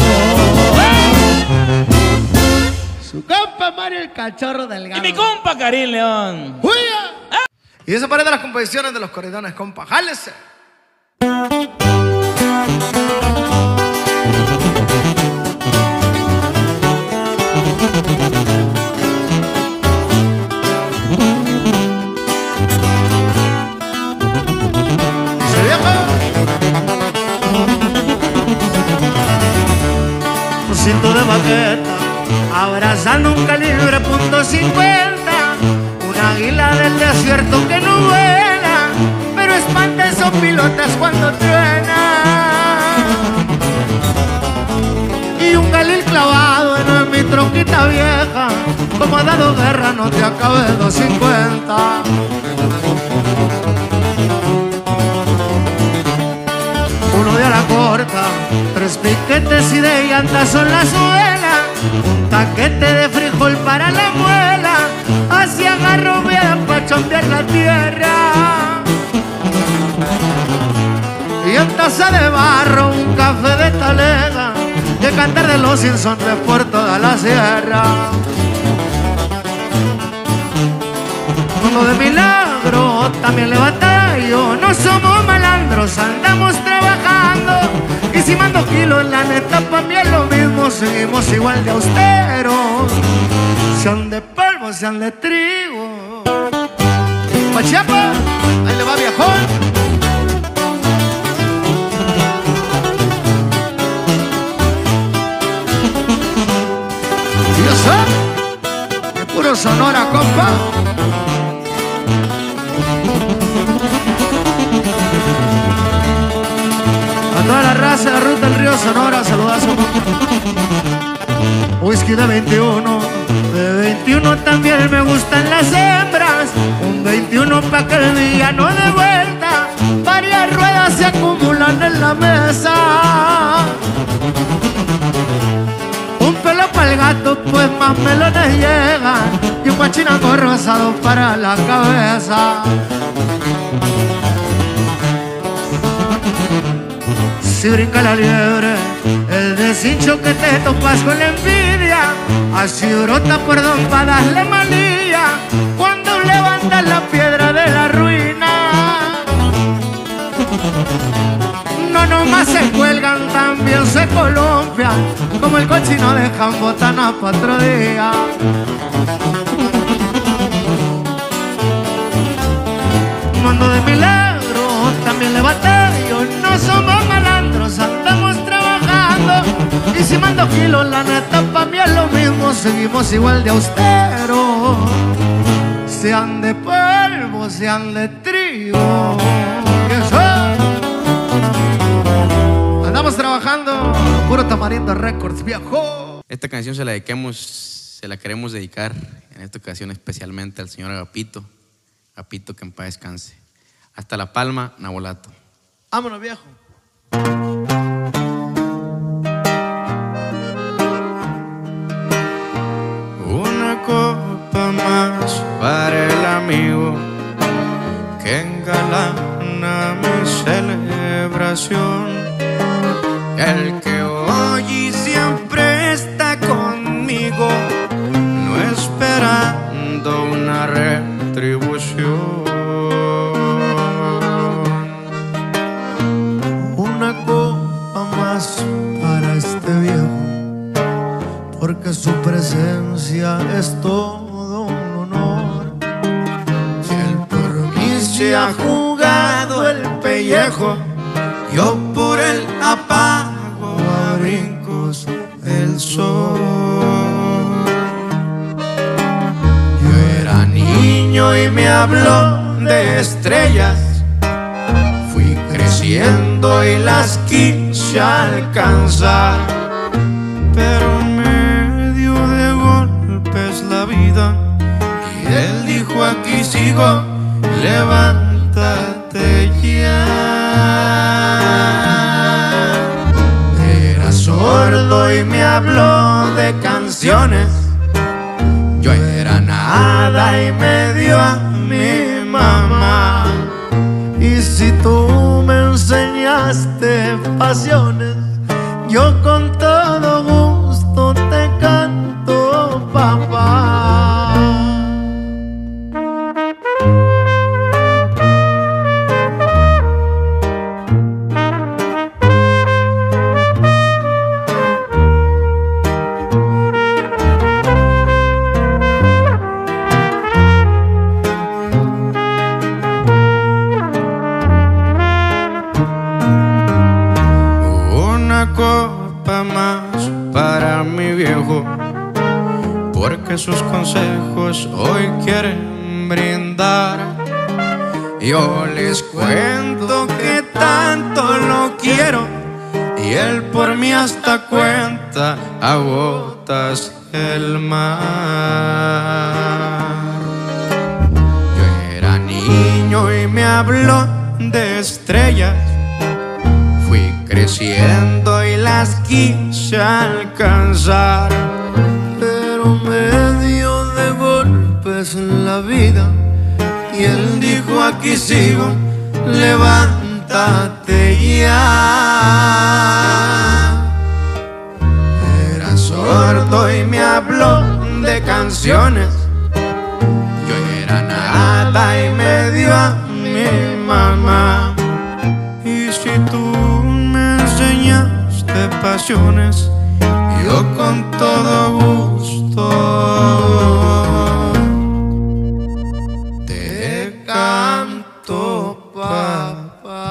Su compa Mario el Cachorro Delgado. Y mi compa Karim León. ¡Huya! Y esa parte de las composiciones de los corridones, compa. ¡Jálese! ¡Se viejo! Un cinto de baqueta, abrazando un calibre punto cincuenta, un águila del desierto que no vuela, pero espanta esos pilotes cuando truena. Y un galil clavado en mi tronquita vieja, como ha dado guerra no te acabe dos cincuenta. Uno de ala corta, tres piquetes y de llantas son la suela, un taquete de frijol para la muela, así agarro bien pa' chompear la tierra. Y en taza de barro un café de talega, de cantar de los insontes por toda la sierra. Mundo de milagro, también le batallo, no somos malandros, andamos trabajando. Y si mando kilos, la neta pa' mí es lo mismo, seguimos igual de austeros. Sean de polvo, sean de trigo. Pa' Chiapa, ahí le va viejón. Y yo soy de puro Sonora, compa. paso. Whisky de veintiuno, de veintiuno también me gustan las hembras. Un veintiuno pa' que el día no dé vuelta. Varias ruedas se acumulan en la mesa. Un pelo para el gato, pues más melones llegan. Y un guachinaco rosado para la cabeza. Si brinca la liebre, el deshincho que te topas con la envidia, así brota por don pa' darle malilla cuando levantas la piedra de la ruina. No nomás se cuelgan, también se columpian, como el cochino dejan botanas pa' otro día. Mundo de milagro, también le batallo, no somos malandros, andamos trabajando. Y si mando kilos, la neta pa' mí es lo mismo, seguimos igual de austeros. Sean de polvo, sean de trigo. Andamos trabajando, puro Tamarindo Records, viejo. Esta canción se la dediquemos, se la queremos dedicar en esta ocasión especialmente al señor Agapito. Agapito, que en paz descanse. Hasta La Palma, Nabolato. Vámonos, viejo. Una copa más para el amigo que engalana mi celebración. El que hoy y siempre está conmigo, no esperando una retribución. Una copa más para este viejo, porque su presencia es todo un honor. Si él por mí se ha jugado el pellejo, yo por él apago a brincos el sol. Yo era niño y me habló de estrellas, fui creciendo y las quise alcanzar, pero me dio de golpes la vida y él dijo: aquí sigo, levántate ya. Era sordo y me habló de canciones, yo era nada y me dio a mi mamá. Y si tú me enseñaste pasiones, yo con todo gusto te canto, papá. Copa más para mi viejo, porque sus consejos hoy quieren brindar. Yo les cuento que tanto lo quiero y él por mí hasta cuenta a gotas el mar. Yo era niño y me habló de estrellas, fui creciendo y las quise alcanzar, pero me dio de golpes en la vida y él dijo: aquí sigo, levántate ya. Era sordo y me habló de canciones, yo era nada y me dio a mi mamá. Y si tú me enseñaste pasiones, yo con todo gusto te canto, papá.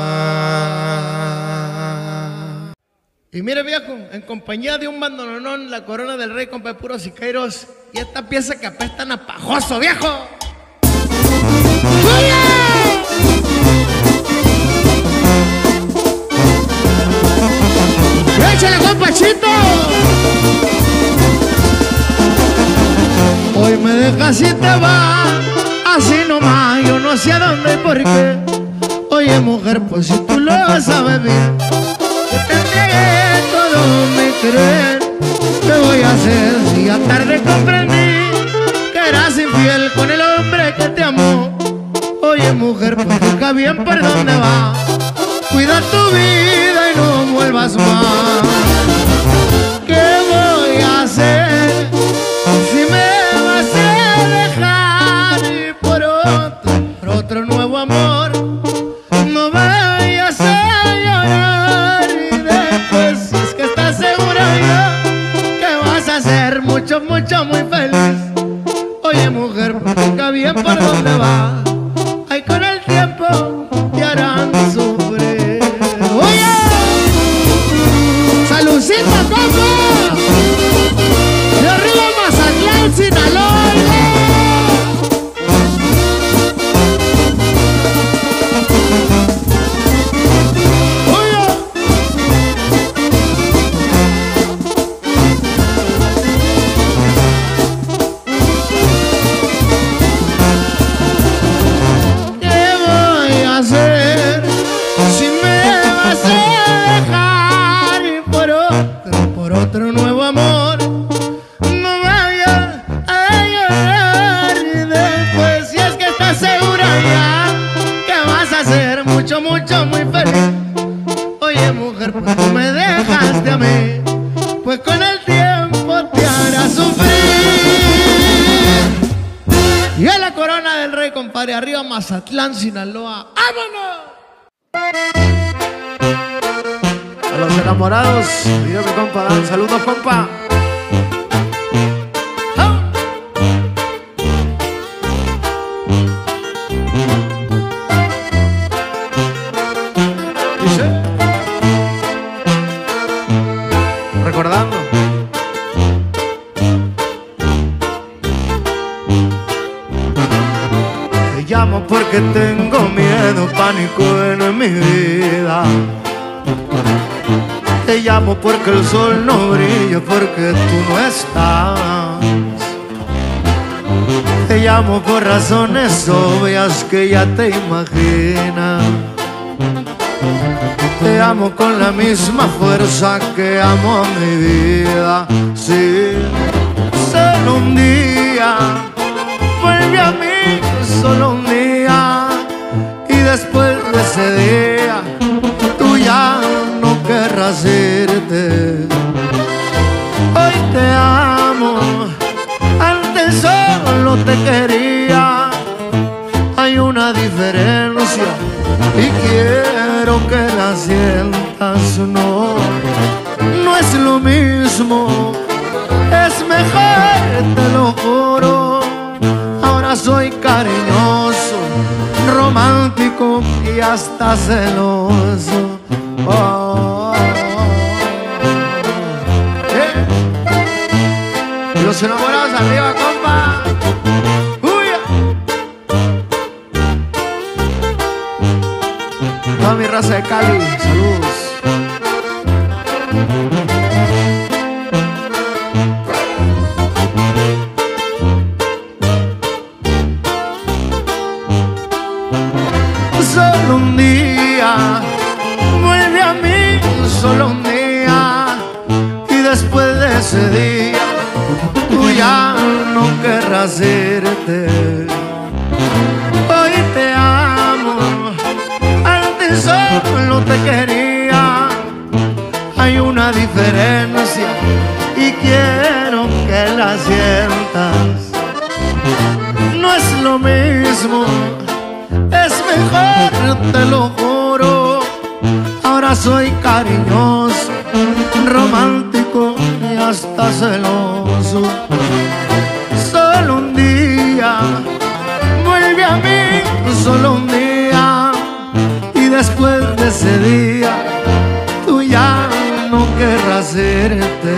Y mire, viejo, en compañía de un bandononón, la corona del rey, compa, puros siqueiros, y esta pieza que apestan a pajoso, viejo. ¡Échale, compa! sé a dónde y por qué. Oye mujer, pues si tú lo sabes bien, que te entregué todo me creer. ¿Qué voy a hacer si ya tarde comprendí que eras infiel con el hombre que te amó? Oye mujer, pues busca bien por dónde va, cuida tu vida y no vuelvas más. ¿Qué voy a hacer si me vas a dejar y por otro, por otro nuevo amor? No vayas a llorar y después, si es que estás segura ya que vas a ser mucho, mucho, muy feliz. Oye mujer, busca bien por dónde va, ay, con el tiempo te harán sufrir. Oye, saludcita, compa, de arriba Mazatlán, Sinaloa. Mucho, muy feliz. Oye mujer, pues tú me dejaste a mí, pues con el tiempo te hará sufrir. Y a la corona del rey, compadre, arriba Mazatlán, Sinaloa. ¡Vámonos! A los enamorados, digo mi compa, Dan, saludos compa. Recordando. Te llamo porque tengo miedo, pánico en mi vida. Te llamo porque el sol no brilla, porque tú no estás. Te llamo por razones obvias que ya te imaginas. Te amo con la misma fuerza que amo a mi vida. Sí, solo un día, vuelve a mí, solo un día. Y después de ese día, tú ya no querrás irte. Hoy te amo, antes solo te quería. Hay una diferencia y quiero que la sientas. No, no es lo mismo, es mejor, te lo juro. Ahora soy cariñoso, romántico y hasta celoso. Oh, ¿eh? Y los enamorados arriba, compa. Toda mi raza de Cali, saludos. Solo un día, vuelve a mí, solo un día. Y después de ese día, tú ya no querrás irte. Hoy te amo, solo te quería. Hay una diferencia y quiero que la sientas. No es lo mismo, es mejor, te lo juro. Ahora soy cariñoso, romántico y hasta celoso. Solo un día, vuelve a mí, solo un día. Después de ese día, tú ya no querrás irte.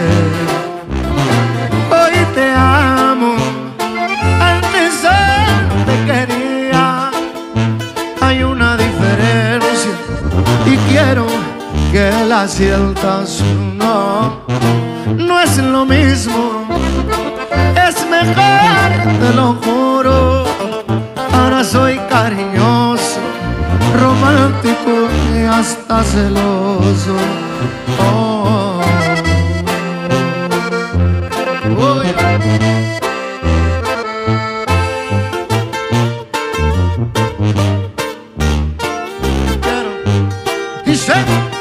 Hoy te amo, antes solo te quería. Hay una diferencia y quiero que la sientas. No, no es lo mismo, es mejor, te lo juro. Ahora soy cariñoso, hasta celoso. Oh, oh, dice.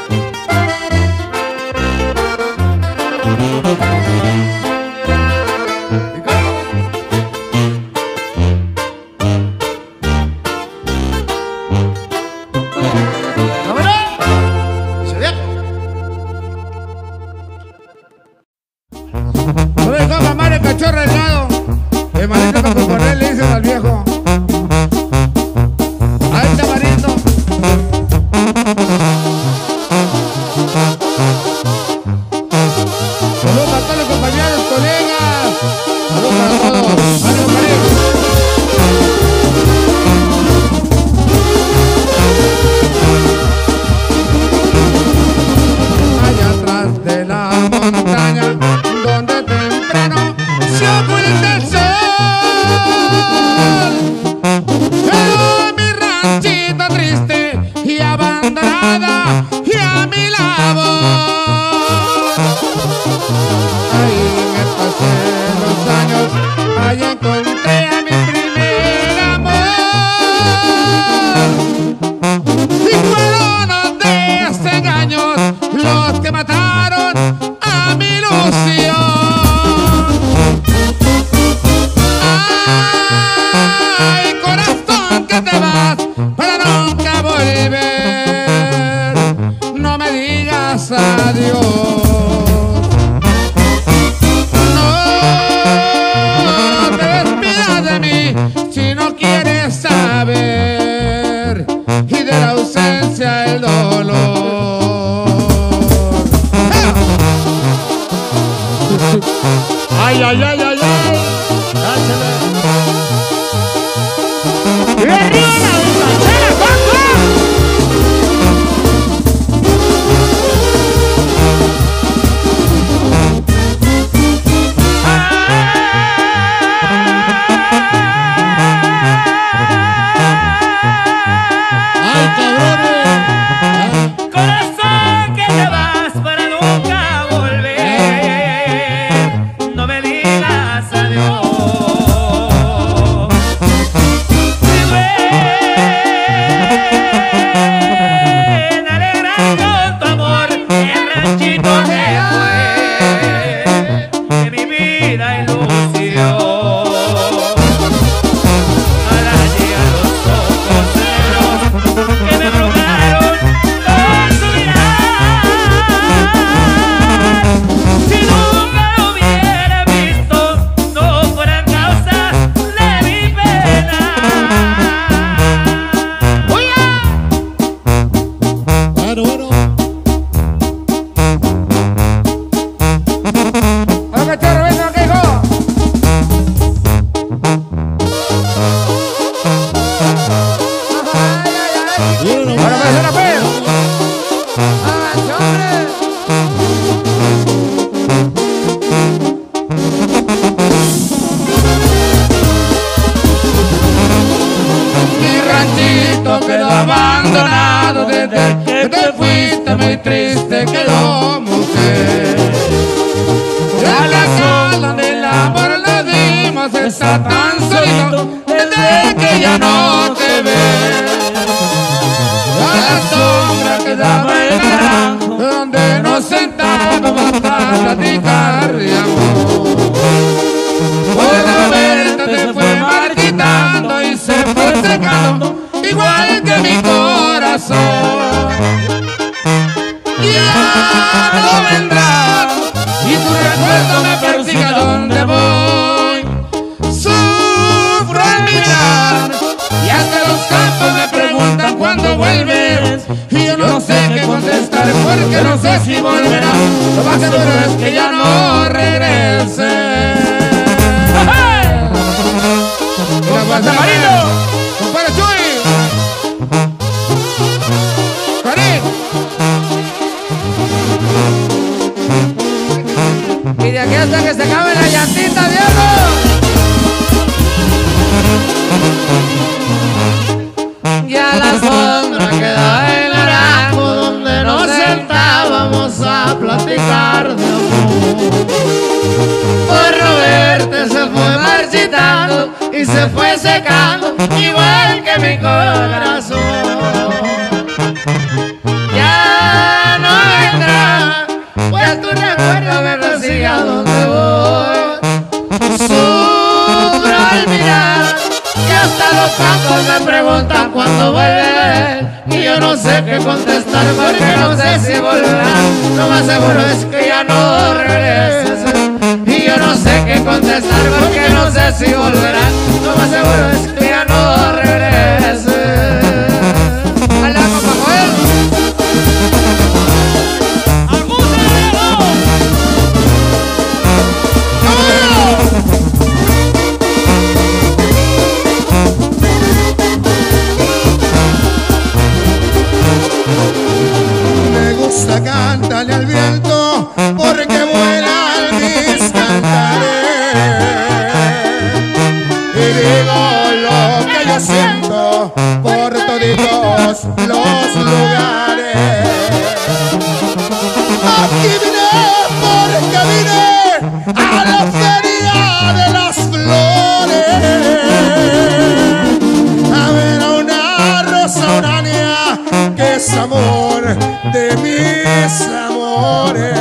Ay, ay, ay, ay, ay. Dáchale. ¡Y arriba la borrachera, Paco! ¡Ay, cabrones! Corazón que te vas para nunca volver, no me digas adiós. Si ven, alegra con tu amor el ranchito que fue de mi vida ilusión. Ahora llegan los ojos negros que me embrujaron con su mirar. Si nunca lo hubiera visto, no fueran causa de mi pena. ¡Oye! Bueno, bueno. ¡Hola, cachorro! ¡Ven acá, hijo! ¡Ay, ay, ay! Bueno, ¡Ahora me hace la fe! ¡Háganse, hombre! Mi ranchito quedó abandonado desde que te fuiste, muy triste quedó, mujer. Ya la sola del amor le dimos, está tan solito desde que ya no te ve. Ya la sombra quedaba en el naranjo donde nos sentábamos a platicar de amor. Por la verte te fue marchitando y se fue secando igual que mi corazón. Ya no vendrás y tu recuerdo me persigue a donde voy. Sufro al mirar y hasta los campos me preguntan cuándo vuelves. Y yo no sé qué contestar porque no sé si volverás. Lo más seguro es que ya no regreses. ¡Mira, Guasa Marino! ¡Compadre Chuy! ¡Karim! Y de aquí hasta que se acabe la llantita, Diego. Ya la sombra queda en el naranjo a platicar de amor. Por no verte se fue marchitando y se fue secando, igual que mi corazón. Ya no vendrá, pues tu recuerdo me persigue a donde voy. Sufro al mirar que hasta los campos me preguntan cuándo vuelve, y yo no sé qué contestar porque no sé si volverá. Lo más seguro es que ya no regreses, y yo no sé qué contestar porque no sé si volverá. Lo más seguro es que ya no regreses. ¡Hala, compa Joel! Me gusta cantarle al viento porque vuelan mis cantares, y digo lo que yo siento por toditos los lugares. Aquí vine porque vine a la feria de las flores a ver a una rosa urania que es amor de mis amores.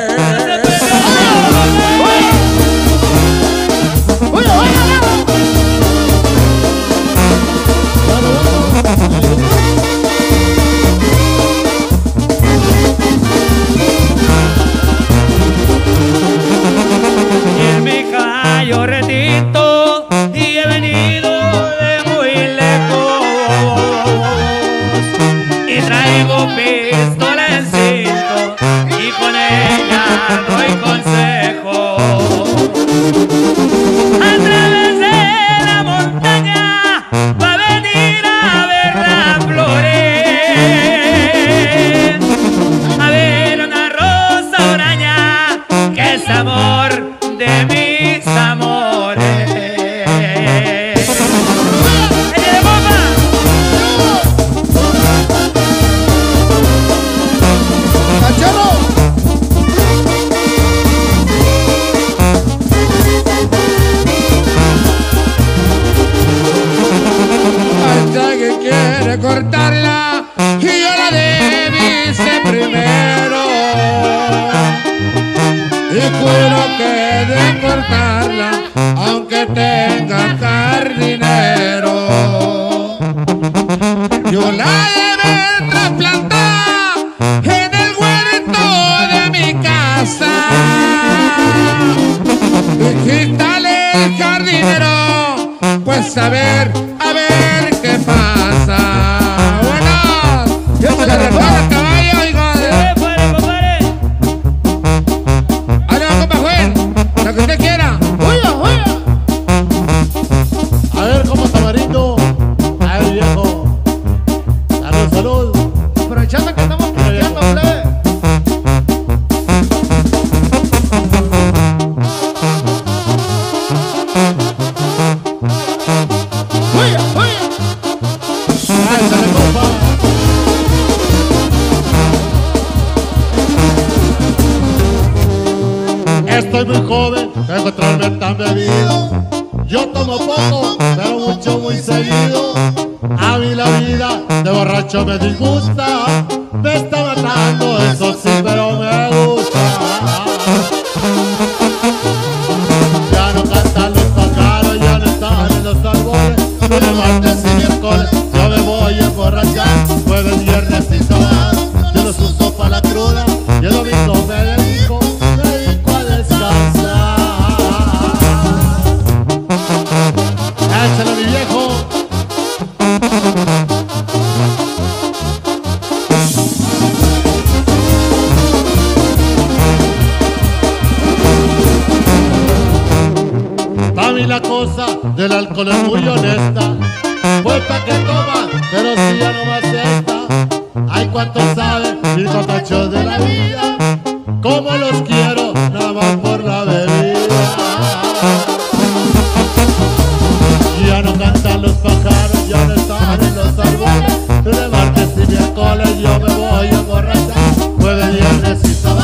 Y en mi caballo retito y he venido de muy lejos y traigo pistola en cinto y con ella doy consejo. A través de la montaña va a venir a ver las flores, a ver una rosa araña que es amor de mis amores. ¡Échale, bomba! ¡Cachorro! Hasta que quiere cortarla y yo la debise primero, y juro que de cortarla aunque tenga jardinero. Yo la debe trasplantar en el huerto de mi casa y quítale el jardinero, pues a ver, a ver qué pasa. Bueno, yo se la recuerdo al caballo, hijo de... ¡Eh, pare, compadre! ¡Ahora, compa Juan! ¡Lo que usted quiera! ¡Huya, huya! A ver, compa Tamarito. A ver, viejo. Salud, salud. Aprovechando que estamos pisteando, plebe. ¡Huya, huya! ¡Ándale, compa! Estoy muy joven, de encontrarme tan bebido. Yo tomo poco, pero mucho, muy seguido. A mí la vida de borracho me disgusta. Me está matando, eso sí, pero me gusta. Ya no cantan los pájaros, ya no están en los árboles. Lunes, martes y miércoles yo me voy a emborrachar. Jueves, viernes y sábado yo los uso para la cruda. Y el domingo me dedico, me dedico a descansar. Échale, mi viejo. Para mí la cosa del alcohol es muy honesta, pues pa' que toma, pero si ya no me acepta. Ay, cuánto sabe mis cotachos de la vida, como los quiero, nada más por la bebida. Ya no cantan los pájaros, ya no están en los árboles. De martes y miércoles yo me voy a emborrachar. Jueves, viernes y sábado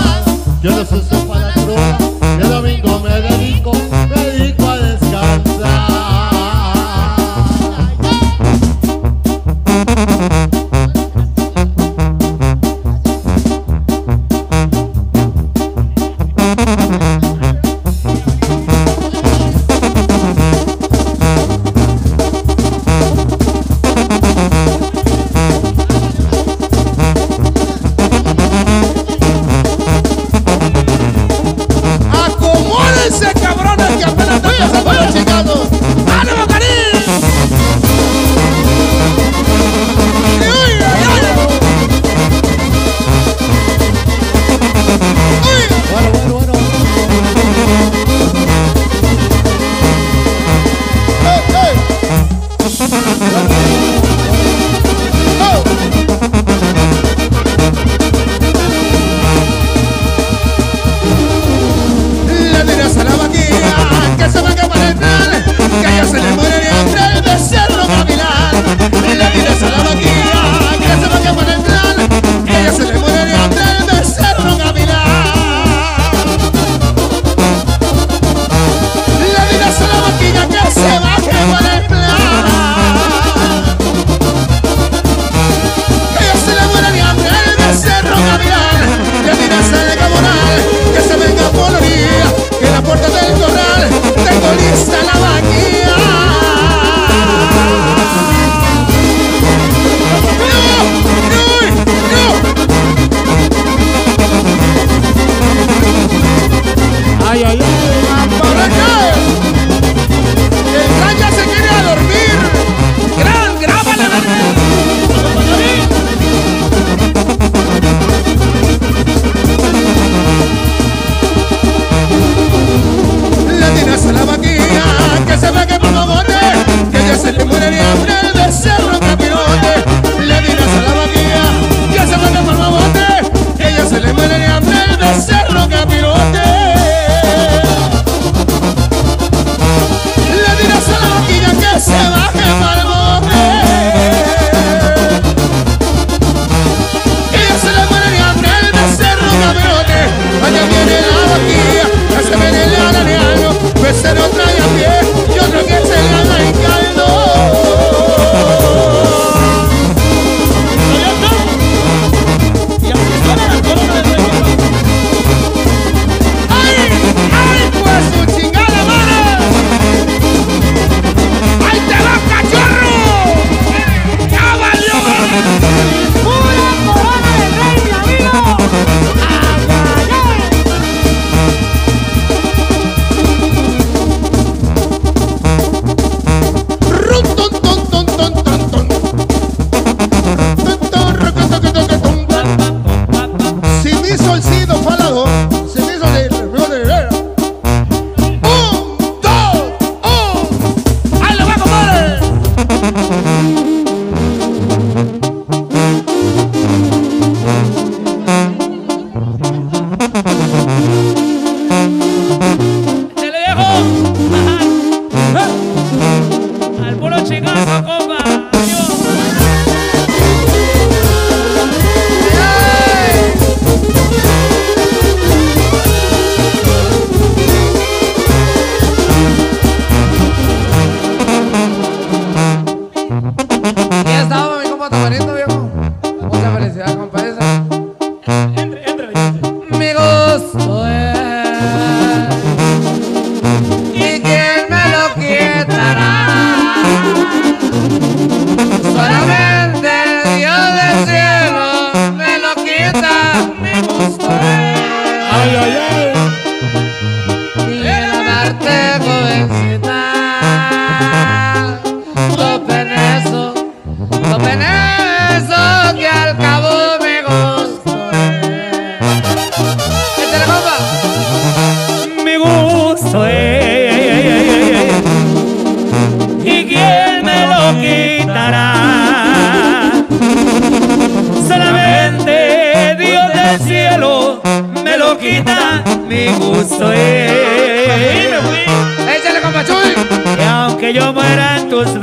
mi gusto es. Échale, compa Chuy. Que aunque yo muera en tus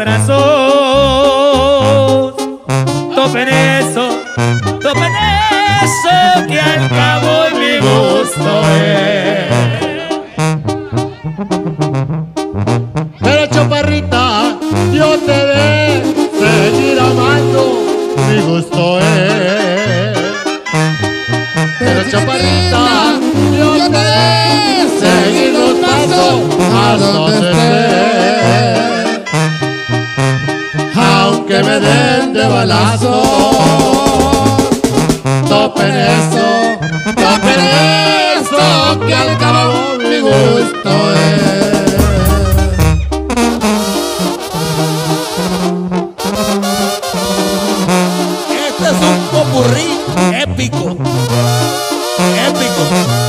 brazos, topen eso, topen eso, que al cabo mi gusto es. Pero chaparrita, yo te de seguir amando, mi gusto es. Pero chaparrita, yo te de seguir los pasos a donde esté. Aunque me den de balazo, topen eso, topen eso, que al cabo mi gusto es. Este es un popurrí épico, épico.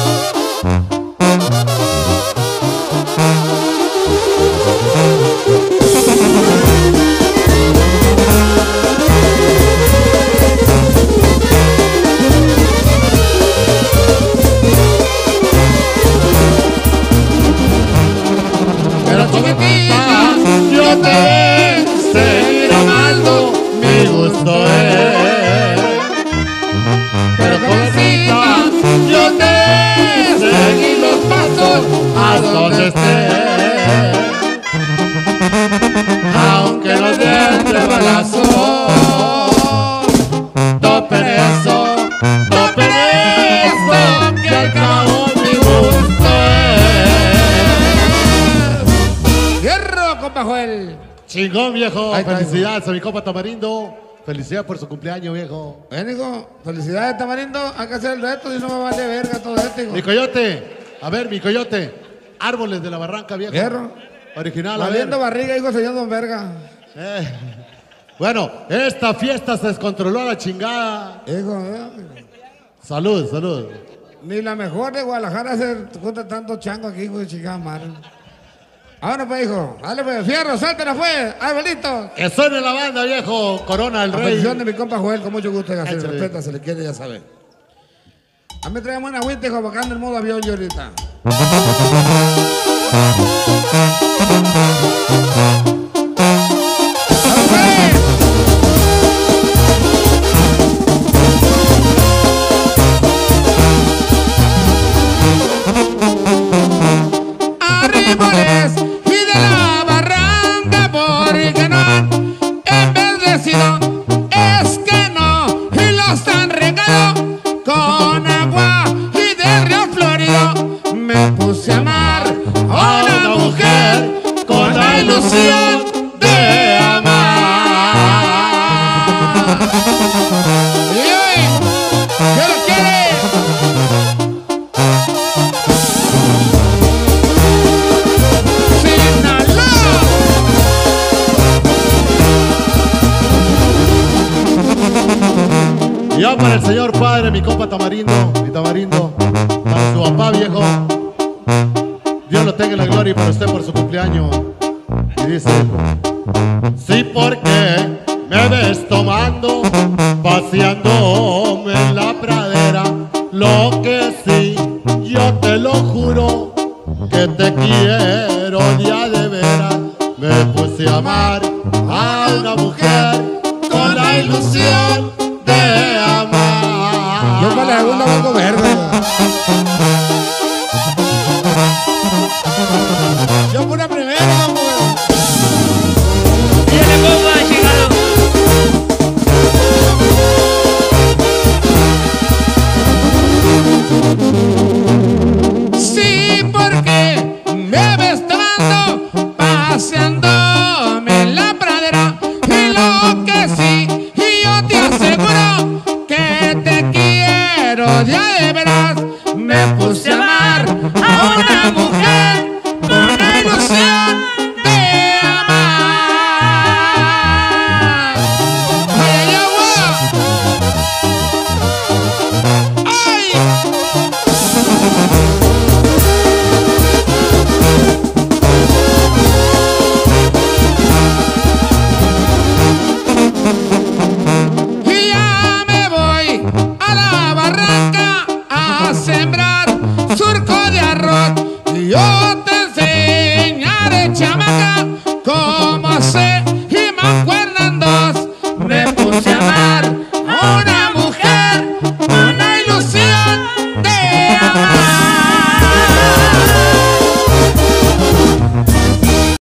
Pero chiquitita, yo te de seguir amando, mi gusto es. Pero jovencita, yo te de seguir los pasos a donde esté. Aunque nos den de balazo, topen eso, topen eso, que al cabo mi gusto es. Hierro, compa Joel. Chingón, viejo. Ahí está, Felicidades a mi compa Tamarindo. Felicidades por su cumpleaños, viejo. Ven, hijo, felicidades, Tamarindo. Hay que hacer el reto, si no me vale verga todo esto, hijo. Mi coyote. A ver, mi coyote. Árboles de la Barranca, viejo. Hierro. Original, a ver. Valiendo barriga, hijo, señor Don Verga. Eh. Bueno, esta fiesta se descontroló a la chingada. Hijo, eh, Salud, salud. ni la mejor de Guadalajara se junta tanto chango aquí, hijo de chingada madre. Ahora pues, hijo, dale pues, fierro, suéltela pues, abuelito. Que suene la banda, viejo. Corona el A rey. petición de mi compa Joel, con mucho gusto, se le Échale. respeta, se le quiere, ya sabe. A mí traemos una agüita, hijo, porque ando en modo avión yo ahorita. Arrimoles y de la barranca, porque no embellecido es que no, y lo están regado con agua y del río florido. Me puse a amar a una mujer con la ilusión de amar. Y hoy, ¿qué lo quiere? Y ya para el señor padre, mi compa Tamarindo, mi Tamarindo, para su papá viejo. Dios lo tenga en la gloria y para usted por su cumpleaños. Y dice, sí, porque me ves tomando, paseando